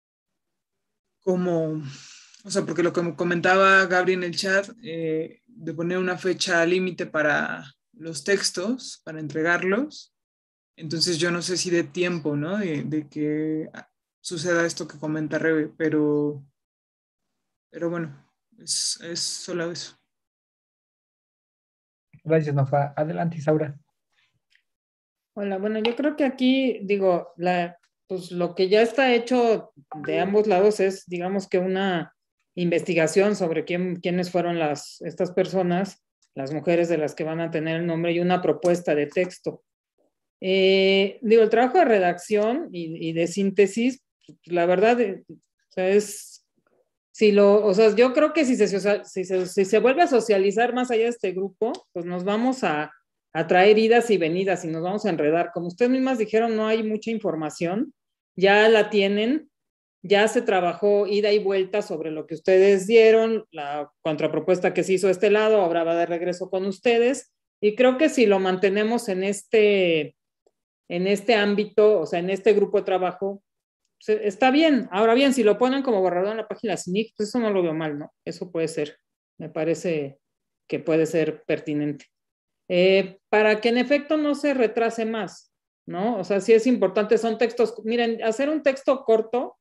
como, o sea, porque lo que comentaba Gabriel en el chat, eh, de poner una fecha límite para los textos, para entregarlos. Entonces yo no sé si de tiempo, ¿no? De, de que suceda esto que comenta Rebe, pero, pero bueno, es, es solo eso. Gracias, Mofa. Adelante, Isaura. Hola, bueno, yo creo que aquí, digo, la, pues lo que ya está hecho de ambos lados es, digamos que una investigación sobre quién, quiénes fueron las, estas personas las mujeres de las que van a tener el nombre y una propuesta de texto. Eh, digo, el trabajo de redacción y, y de síntesis, la verdad, eh, o sea, es, si lo, o sea, yo creo que si se, si, se, si se vuelve a socializar más allá de este grupo, pues nos vamos a, a traer idas y venidas y nos vamos a enredar. Como ustedes mismas dijeron, no hay mucha información, ya la tienen, ya se trabajó ida y vuelta sobre lo que ustedes dieron, la contrapropuesta que se hizo de este lado, ahora va de regreso con ustedes, y creo que si lo mantenemos en este, en este ámbito, o sea, en este grupo de trabajo, está bien. Ahora bien, si lo ponen como borrador en la página S N I C, pues eso no lo veo mal, ¿no? Eso puede ser, me parece que puede ser pertinente. Eh, para que en efecto no se retrase más, ¿no? O sea, sí es importante, son textos, miren, hacer un texto corto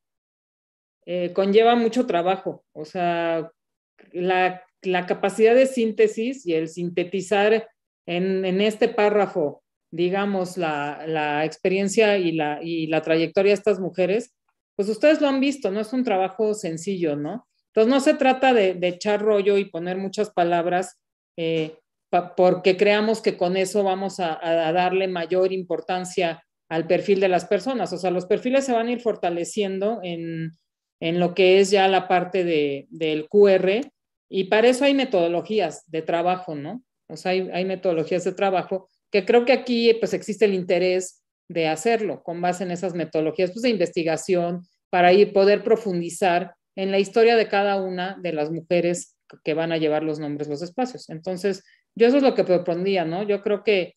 eh, conlleva mucho trabajo, o sea, la, la capacidad de síntesis y el sintetizar en, en este párrafo, digamos, la, la experiencia y la, y la trayectoria de estas mujeres, pues ustedes lo han visto, no es un trabajo sencillo, ¿no? Entonces no se trata de, de echar rollo y poner muchas palabras eh, pa, porque creamos que con eso vamos a, a darle mayor importancia al perfil de las personas. O sea, los perfiles se van a ir fortaleciendo en, en lo que es ya la parte de, del Q R, y para eso hay metodologías de trabajo, ¿no? O sea, hay, hay metodologías de trabajo que creo que aquí pues existe el interés de hacerlo con base en esas metodologías pues, de investigación para ir, poder profundizar en la historia de cada una de las mujeres que van a llevar los nombres, los espacios. Entonces, yo eso es lo que propondría, ¿no? Yo creo que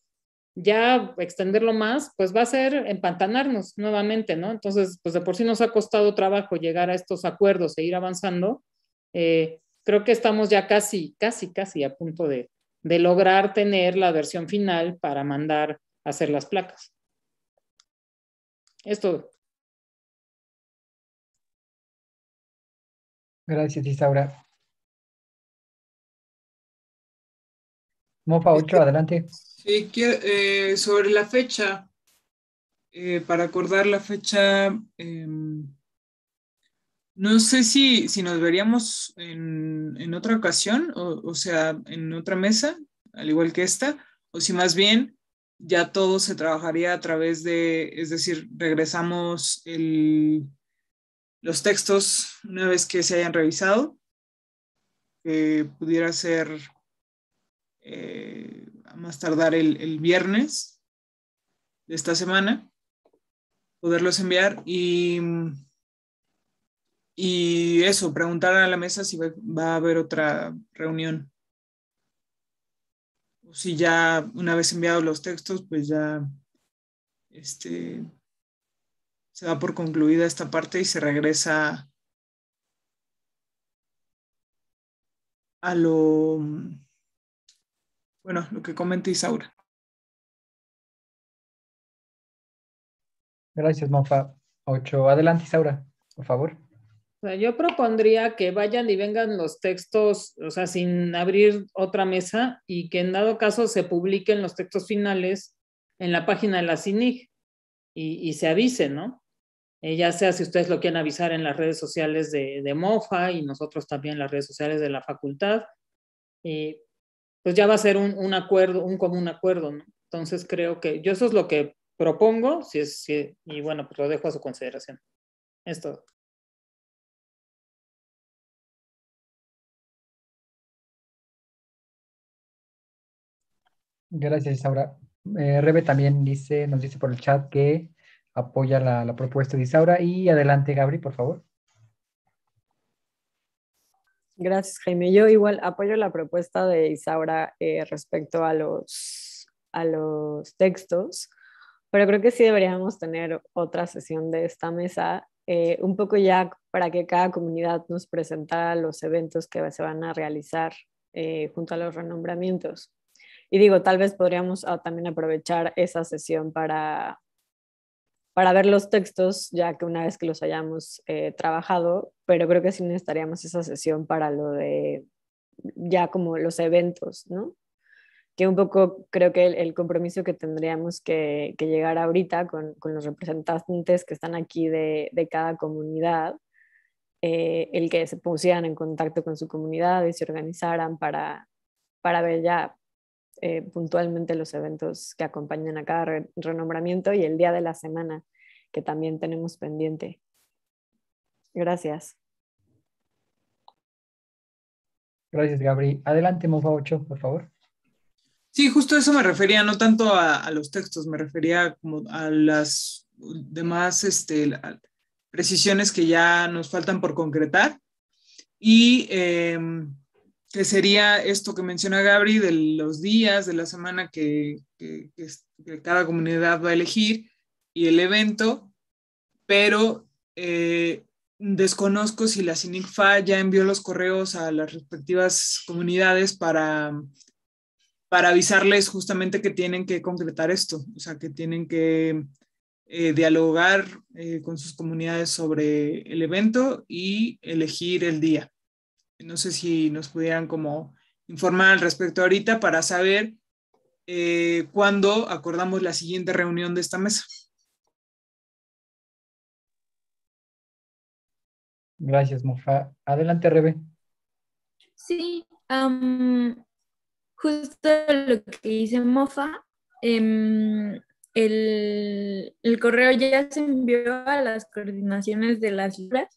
ya extenderlo más, pues va a ser empantanarnos nuevamente, ¿no? Entonces, pues de por sí nos ha costado trabajo llegar a estos acuerdos e ir avanzando. Eh, creo que estamos ya casi, casi, casi a punto de, de lograr tener la versión final para mandar a hacer las placas. Es todo. Gracias, Isaura. Mofa ocho, adelante. Sí, quiero, eh, sobre la fecha, eh, para acordar la fecha, eh, no sé si, si nos veríamos en, en otra ocasión, o, o sea, en otra mesa, al igual que esta, o si más bien ya todo se trabajaría a través de, es decir, regresamos el, los textos una vez que se hayan revisado, que pudiera ser eh, a más tardar el, el viernes de esta semana, poderlos enviar y... Y eso, preguntar a la mesa si va, va a haber otra reunión. O si ya una vez enviados los textos, pues ya este, se da por concluida esta parte y se regresa a lo, bueno, lo que comenta Isaura. Gracias, Mofa ocho. Adelante, Isaura, por favor. O sea, yo propondría que vayan y vengan los textos, o sea, sin abrir otra mesa y que en dado caso se publiquen los textos finales en la página de la C I N I G y, y se avisen, ¿no? Eh, ya sea si ustedes lo quieren avisar en las redes sociales de, de Mofa y nosotros también en las redes sociales de la facultad, eh, pues ya va a ser un, un acuerdo, un común acuerdo, ¿no? Entonces creo que yo eso es lo que propongo, si es, si, y bueno, pues lo dejo a su consideración. Es todo. Gracias, Isaura. Eh, Rebe también dice, nos dice por el chat que apoya la, la propuesta de Isaura. Y adelante, Gabri, por favor. Gracias, Jaime. Yo igual apoyo la propuesta de Isaura eh, respecto a los, a los textos, pero creo que sí deberíamos tener otra sesión de esta mesa, eh, un poco ya para que cada comunidad nos presentara los eventos que se van a realizar eh, junto a los renombramientos. Y digo, tal vez podríamos ah, también aprovechar esa sesión para, para ver los textos, ya que una vez que los hayamos eh, trabajado, pero creo que sí necesitaríamos esa sesión para lo de ya como los eventos, ¿no? Que un poco creo que el, el compromiso que tendríamos que, que llegar ahorita con, con los representantes que están aquí de, de cada comunidad, eh, el que se pusieran en contacto con su comunidad y se organizaran para para ver ya eh, puntualmente los eventos que acompañan a cada re renombramiento y el día de la semana que también tenemos pendiente. Gracias. Gracias, Gabri. Adelante, Mofa ocho, por favor. Sí, justo eso me refería, no tanto a, a los textos, me refería como a las demás este, la, precisiones que ya nos faltan por concretar. Y eh, que sería esto que menciona Gabri de los días de la semana que, que, que, que cada comunidad va a elegir y el evento, pero eh, desconozco si la CINICFA ya envió los correos a las respectivas comunidades para, para avisarles justamente que tienen que concretar esto, o sea, que tienen que eh, dialogar eh, con sus comunidades sobre el evento y elegir el día. No sé si nos pudieran como informar al respecto ahorita para saber eh, cuándo acordamos la siguiente reunión de esta mesa. Gracias, Mofa. Adelante, Rebe. Sí, um, justo lo que dice Mofa, um, el, el correo ya se envió a las coordinaciones de las libras,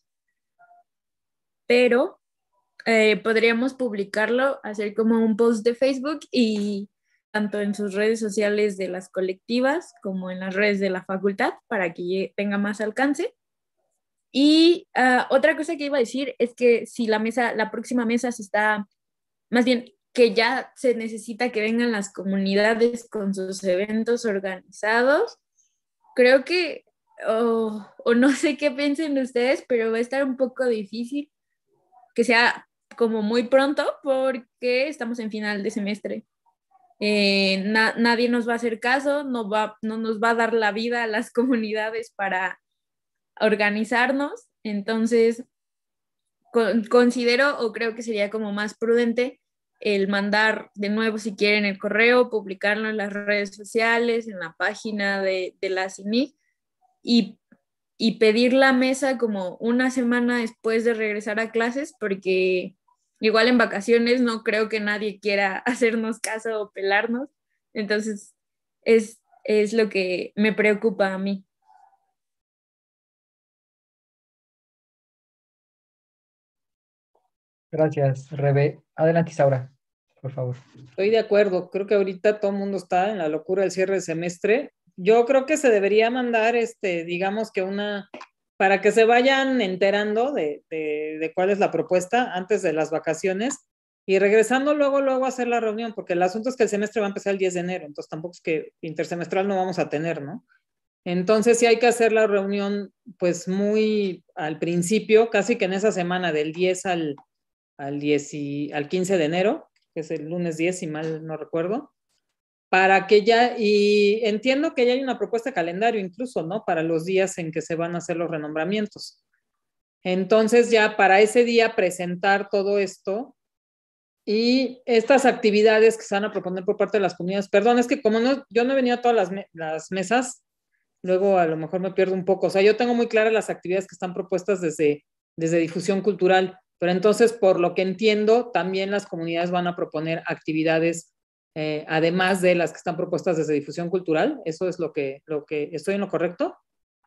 pero eh, podríamos publicarlo, hacer como un post de Facebook y tanto en sus redes sociales de las colectivas como en las redes de la facultad para que tenga más alcance. Y uh, otra cosa que iba a decir es que si la mesa, la próxima mesa se está, más bien que ya se necesita que vengan las comunidades con sus eventos organizados, creo que, oh, o no sé qué piensen ustedes, pero va a estar un poco difícil que sea como muy pronto porque estamos en final de semestre. Eh, na nadie nos va a hacer caso, no, va, no nos va a dar la vida a las comunidades para organizarnos, entonces con, considero o creo que sería como más prudente el mandar de nuevo si quieren el correo, publicarlo en las redes sociales, en la página de, de la C I N I C y, y pedir la mesa como una semana después de regresar a clases, porque igual en vacaciones no creo que nadie quiera hacernos caso o pelarnos, entonces es, es lo que me preocupa a mí. Gracias, Rebe. Adelante, Isaura, por favor. Estoy de acuerdo, creo que ahorita todo el mundo está en la locura del cierre de semestre. Yo creo que se debería mandar, este, digamos que una, para que se vayan enterando de, de, de cuál es la propuesta antes de las vacaciones y regresando luego, luego a hacer la reunión, porque el asunto es que el semestre va a empezar el diez de enero, entonces tampoco es que intersemestral no vamos a tener, ¿no? Entonces sí hay que hacer la reunión pues muy al principio, casi que en esa semana del diez al, al, diez y, al quince de enero, que es el lunes diez, si mal no recuerdo, para que ya, y entiendo que ya hay una propuesta de calendario incluso, ¿no? Para los días en que se van a hacer los renombramientos. Entonces ya para ese día presentar todo esto y estas actividades que se van a proponer por parte de las comunidades. Perdón, es que como no, yo no he venido a todas las, me las mesas, luego a lo mejor me pierdo un poco. O sea, yo tengo muy claras las actividades que están propuestas desde, desde difusión cultural, pero entonces, por lo que entiendo, también las comunidades van a proponer actividades, eh, además de las que están propuestas desde difusión cultural. ¿Eso es lo que, lo que estoy en lo correcto?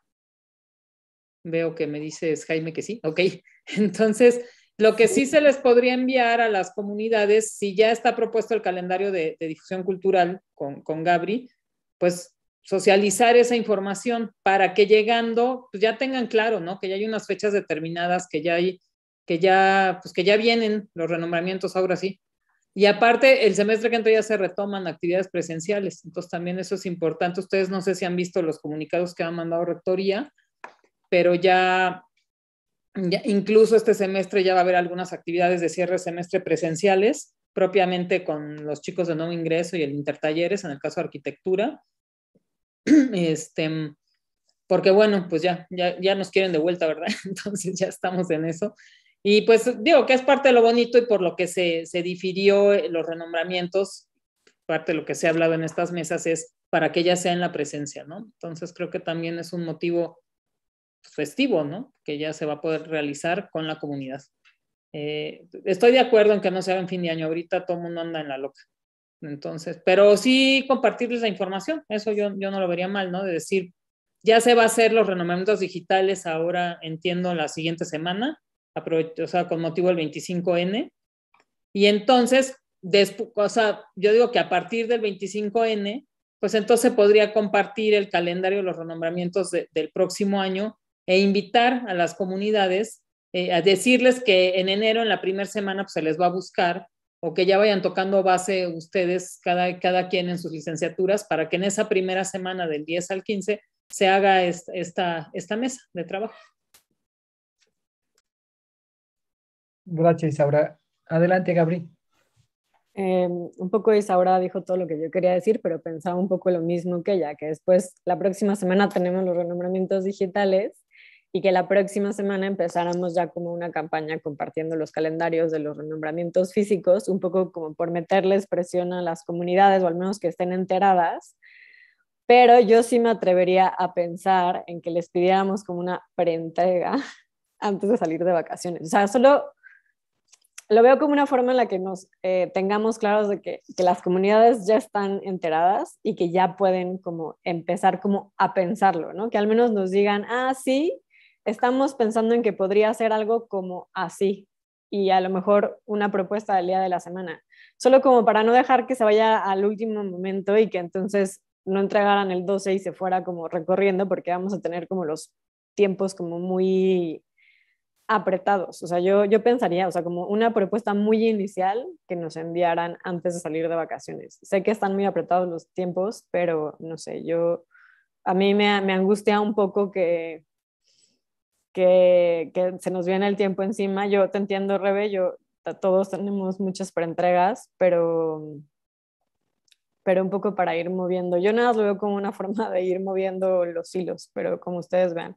Veo que me dices, Jaime, que sí. Ok, entonces, lo que sí se les podría enviar a las comunidades, si ya está propuesto el calendario de, de difusión cultural con, con Gabri, pues socializar esa información para que llegando, pues ya tengan claro, ¿no? Que ya hay unas fechas determinadas, que ya hay, que ya, pues que ya vienen los renombramientos ahora sí. Y aparte, el semestre que entra ya se retoman actividades presenciales, entonces también eso es importante. Ustedes no sé si han visto los comunicados que ha mandado Rectoría, pero ya, ya incluso este semestre ya va a haber algunas actividades de cierre de semestre presenciales, propiamente con los chicos de nuevo ingreso y el intertalleres, en el caso de arquitectura. Este, porque bueno, pues ya, ya, ya nos quieren de vuelta, ¿verdad? Entonces ya estamos en eso. Y pues digo que es parte de lo bonito y por lo que se, se difirió los renombramientos, parte de lo que se ha hablado en estas mesas es para que ya sea en la presencia, ¿no? Entonces creo que también es un motivo festivo, ¿no? Que ya se va a poder realizar con la comunidad. Eh, estoy de acuerdo en que no se haga en fin de año, ahorita todo el mundo anda en la loca. Entonces, pero sí compartirles la información, eso yo, yo no lo vería mal, ¿no? De decir, ya se va a hacer los renombramientos digitales ahora, entiendo, la siguiente semana, o sea, con motivo del veinticinco ene, y entonces, después, o sea, yo digo que a partir del veinticinco ene, pues entonces podría compartir el calendario de los renombramientos de, del próximo año e invitar a las comunidades eh, a decirles que en enero, en la primera semana, pues se les va a buscar, o que ya vayan tocando base ustedes, cada, cada quien en sus licenciaturas, para que en esa primera semana del diez al quince se haga esta, esta, esta mesa de trabajo. Gracias, Isaura. Adelante, Gabri. Eh, un poco Isaura dijo todo lo que yo quería decir, pero pensaba un poco lo mismo que ella, que después la próxima semana tenemos los renombramientos digitales y que la próxima semana empezáramos ya como una campaña compartiendo los calendarios de los renombramientos físicos, un poco como por meterles presión a las comunidades, o al menos que estén enteradas, pero yo sí me atrevería a pensar en que les pidiéramos como una preentrega antes de salir de vacaciones. O sea, solo lo veo como una forma en la que nos eh, tengamos claros de que, que las comunidades ya están enteradas y que ya pueden como empezar como a pensarlo, ¿no? Que al menos nos digan, ah, sí, estamos pensando en que podría ser algo como así, y a lo mejor una propuesta del día de la semana, solo como para no dejar que se vaya al último momento y que entonces no entregaran el doce y se fuera como recorriendo, porque vamos a tener como los tiempos como muy apretados. O sea, yo, yo pensaría, o sea, como una propuesta muy inicial que nos enviaran antes de salir de vacaciones. Sé que están muy apretados los tiempos, pero no sé, yo, a mí me, me angustia un poco que, que, que se nos viene el tiempo encima. Yo te entiendo, Rebe, yo, todos tenemos muchas preentregas, pero, pero un poco para ir moviendo. Yo nada más lo veo como una forma de ir moviendo los hilos, pero como ustedes vean.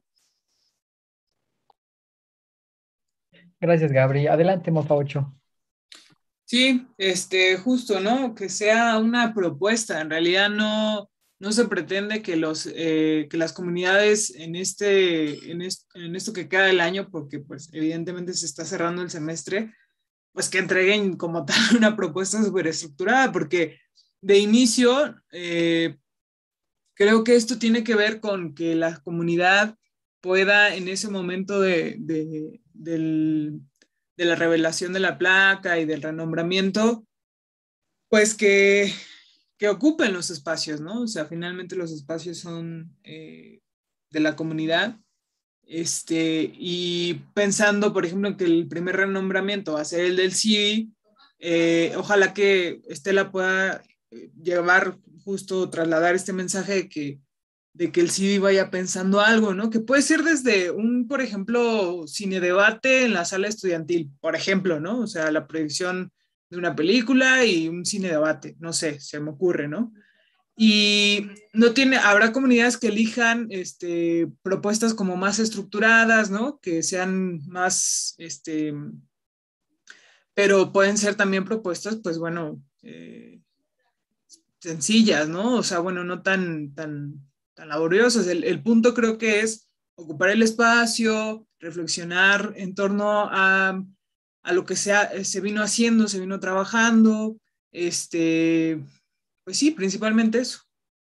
Gracias, Gabri. Adelante, Mofa ocho. Sí, este, justo, ¿no? Que sea una propuesta. En realidad no, no se pretende que, los, eh, que las comunidades en, este, en, est en esto que queda del año, porque pues evidentemente se está cerrando el semestre, pues que entreguen como tal una propuesta súper estructurada, porque de inicio eh, creo que esto tiene que ver con que la comunidad pueda en ese momento de, de, del, de la revelación de la placa y del renombramiento, pues que, que ocupen los espacios, ¿no? O sea, finalmente los espacios son eh, de la comunidad. Este, y pensando, por ejemplo, en que el primer renombramiento va a ser el del C I D, eh, ojalá que Estela pueda llevar, justo trasladar este mensaje de que, de que el C I D vaya pensando algo, ¿no? Que puede ser desde un, por ejemplo, cine debate en la sala estudiantil, por ejemplo, ¿no? O sea, la proyección de una película y un cine debate, no sé, se me ocurre, ¿no? Y no tiene, habrá comunidades que elijan este, propuestas como más estructuradas, ¿no? Que sean más, este, pero pueden ser también propuestas, pues bueno, eh, sencillas, ¿no? O sea, bueno, no tan, tan, tan laboriosas. El, el punto creo que es ocupar el espacio, reflexionar en torno a, a lo que se, se vino haciendo, se vino trabajando, este, pues sí, principalmente eso.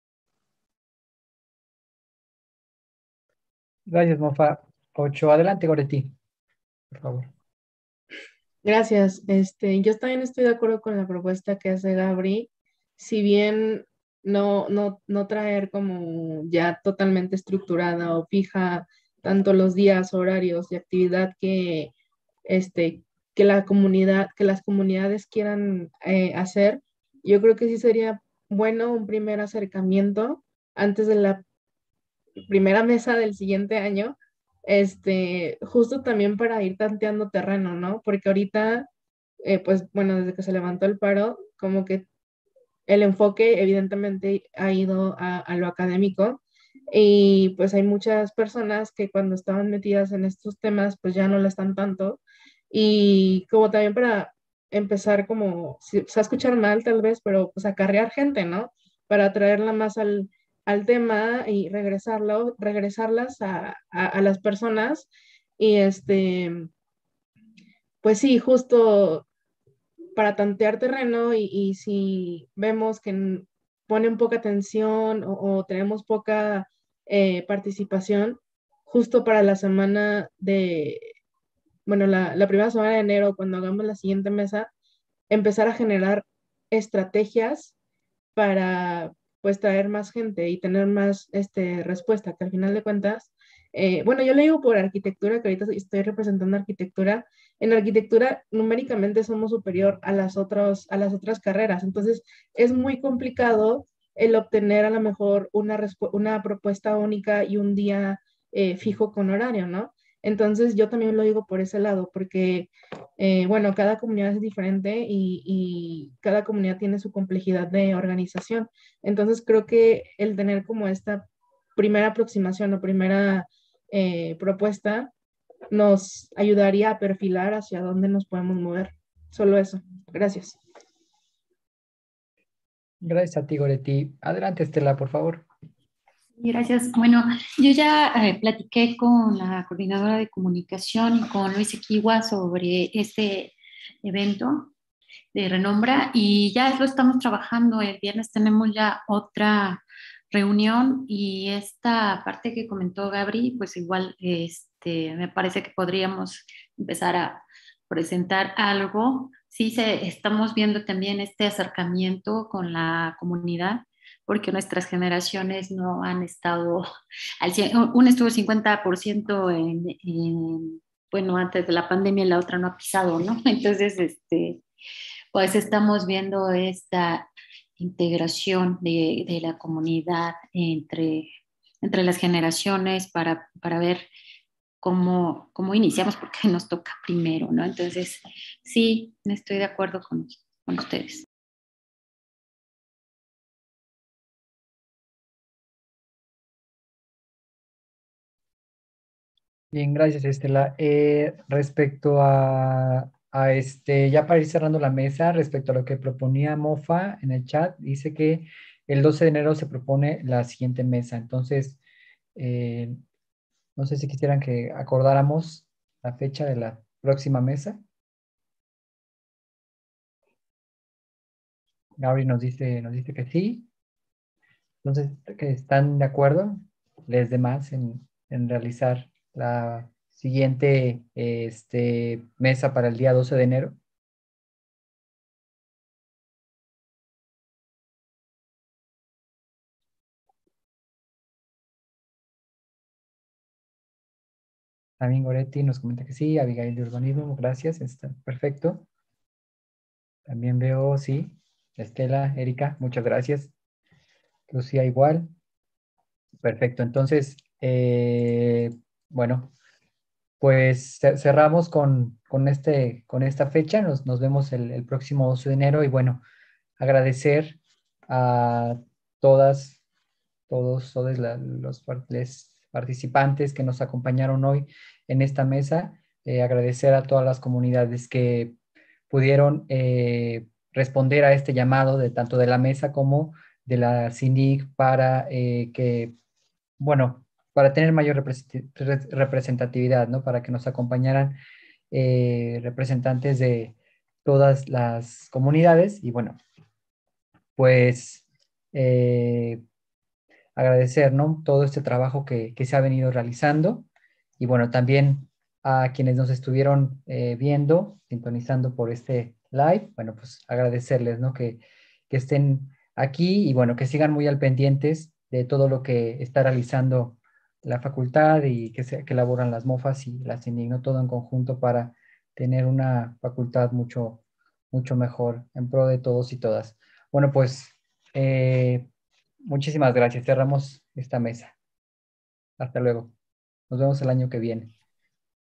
Gracias, Mofa ocho. Adelante, Goretti, por favor. Gracias. Este, yo también estoy de acuerdo con la propuesta que hace Gabri. Si bien no, no, no traer como ya totalmente estructurada o fija tanto los días, horarios y actividad que, este, que la comunidad, que las comunidades quieran eh, hacer, yo creo que sí sería bueno un primer acercamiento antes de la primera mesa del siguiente año, este, justo también para ir tanteando terreno, ¿no? Porque ahorita, eh, pues bueno, desde que se levantó el paro, como que el enfoque evidentemente ha ido a, a lo académico, y pues hay muchas personas que cuando estaban metidas en estos temas, pues ya no lo están tanto, y como también para empezar como, se va a escuchar mal tal vez, pero pues acarrear gente, ¿no? Para traerla más al, al tema y regresarlo, regresarlas a, a, a las personas, y este pues sí, justo para tantear terreno y, y si vemos que ponen poca atención o, o tenemos poca eh, participación, justo para la semana de, bueno, la, la primera semana de enero, cuando hagamos la siguiente mesa, empezar a generar estrategias para pues traer más gente y tener más este, respuesta, que al final de cuentas, eh, bueno, yo le digo por arquitectura, que ahorita estoy representando arquitectura. En arquitectura numéricamente somos superior a las, otros, a las otras carreras, entonces es muy complicado el obtener a lo mejor una, una propuesta única y un día eh, fijo con horario, ¿no? Entonces yo también lo digo por ese lado, porque, eh, bueno, cada comunidad es diferente y, y cada comunidad tiene su complejidad de organización. Entonces creo que el tener como esta primera aproximación o primera eh, propuesta nos ayudaría a perfilar hacia dónde nos podemos mover. Solo eso. Gracias. Gracias a ti, Goretti. Adelante, Estela, por favor. Gracias. Bueno, yo ya eh, platiqué con la coordinadora de comunicación y con Luis Equigua sobre este evento de Renombra y ya lo estamos trabajando. El viernes tenemos ya otra reunión y esta parte que comentó Gabri, pues igual este, me parece que podríamos empezar a presentar algo. Sí, se, estamos viendo también este acercamiento con la comunidad, porque nuestras generaciones no han estado al cien, una estuvo cincuenta por ciento en, en, bueno, antes de la pandemia y la otra no ha pisado, ¿no? Entonces, este, pues estamos viendo esta integración de, de la comunidad entre, entre las generaciones para, para ver cómo, cómo iniciamos, porque nos toca primero, ¿no? Entonces, sí, estoy de acuerdo con, con ustedes. Bien, gracias, Estela. Eh, respecto a, a este, ya para ir cerrando la mesa, respecto a lo que proponía Mofa en el chat, dice que el doce de enero se propone la siguiente mesa. Entonces, eh, no sé si quisieran que acordáramos la fecha de la próxima mesa. Gabriel nos dice, nos dice que sí. Entonces, ¿que están de acuerdo? Les demás en, en realizar la siguiente este, mesa para el día doce de enero. También Goretti nos comenta que sí. Abigail de Urbanismo, gracias, está perfecto. También veo, sí. Estela, Erika, muchas gracias. Lucía igual. Perfecto, entonces, eh, bueno, pues cerramos con, con, este, con esta fecha. Nos, nos vemos el, el próximo doce de enero y bueno, agradecer a todas, todos, todos la, los les participantes que nos acompañaron hoy en esta mesa. Eh, agradecer a todas las comunidades que pudieron eh, responder a este llamado de tanto de la mesa como de la C I N I C para eh, que, bueno, para tener mayor representatividad, ¿no? Para que nos acompañaran eh, representantes de todas las comunidades y bueno, pues eh, agradecer, ¿no? Todo este trabajo que, que se ha venido realizando y bueno, también a quienes nos estuvieron eh, viendo, sintonizando por este live, bueno, pues agradecerles, ¿no? Que, que estén aquí y bueno, que sigan muy al pendientes de todo lo que está realizando la facultad y que, se, que elaboran las MOFAs y las C I N I C, ¿no? Todo en conjunto para tener una facultad mucho, mucho mejor en pro de todos y todas. Bueno, pues eh, muchísimas gracias. Cerramos esta mesa. Hasta luego. Nos vemos el año que viene.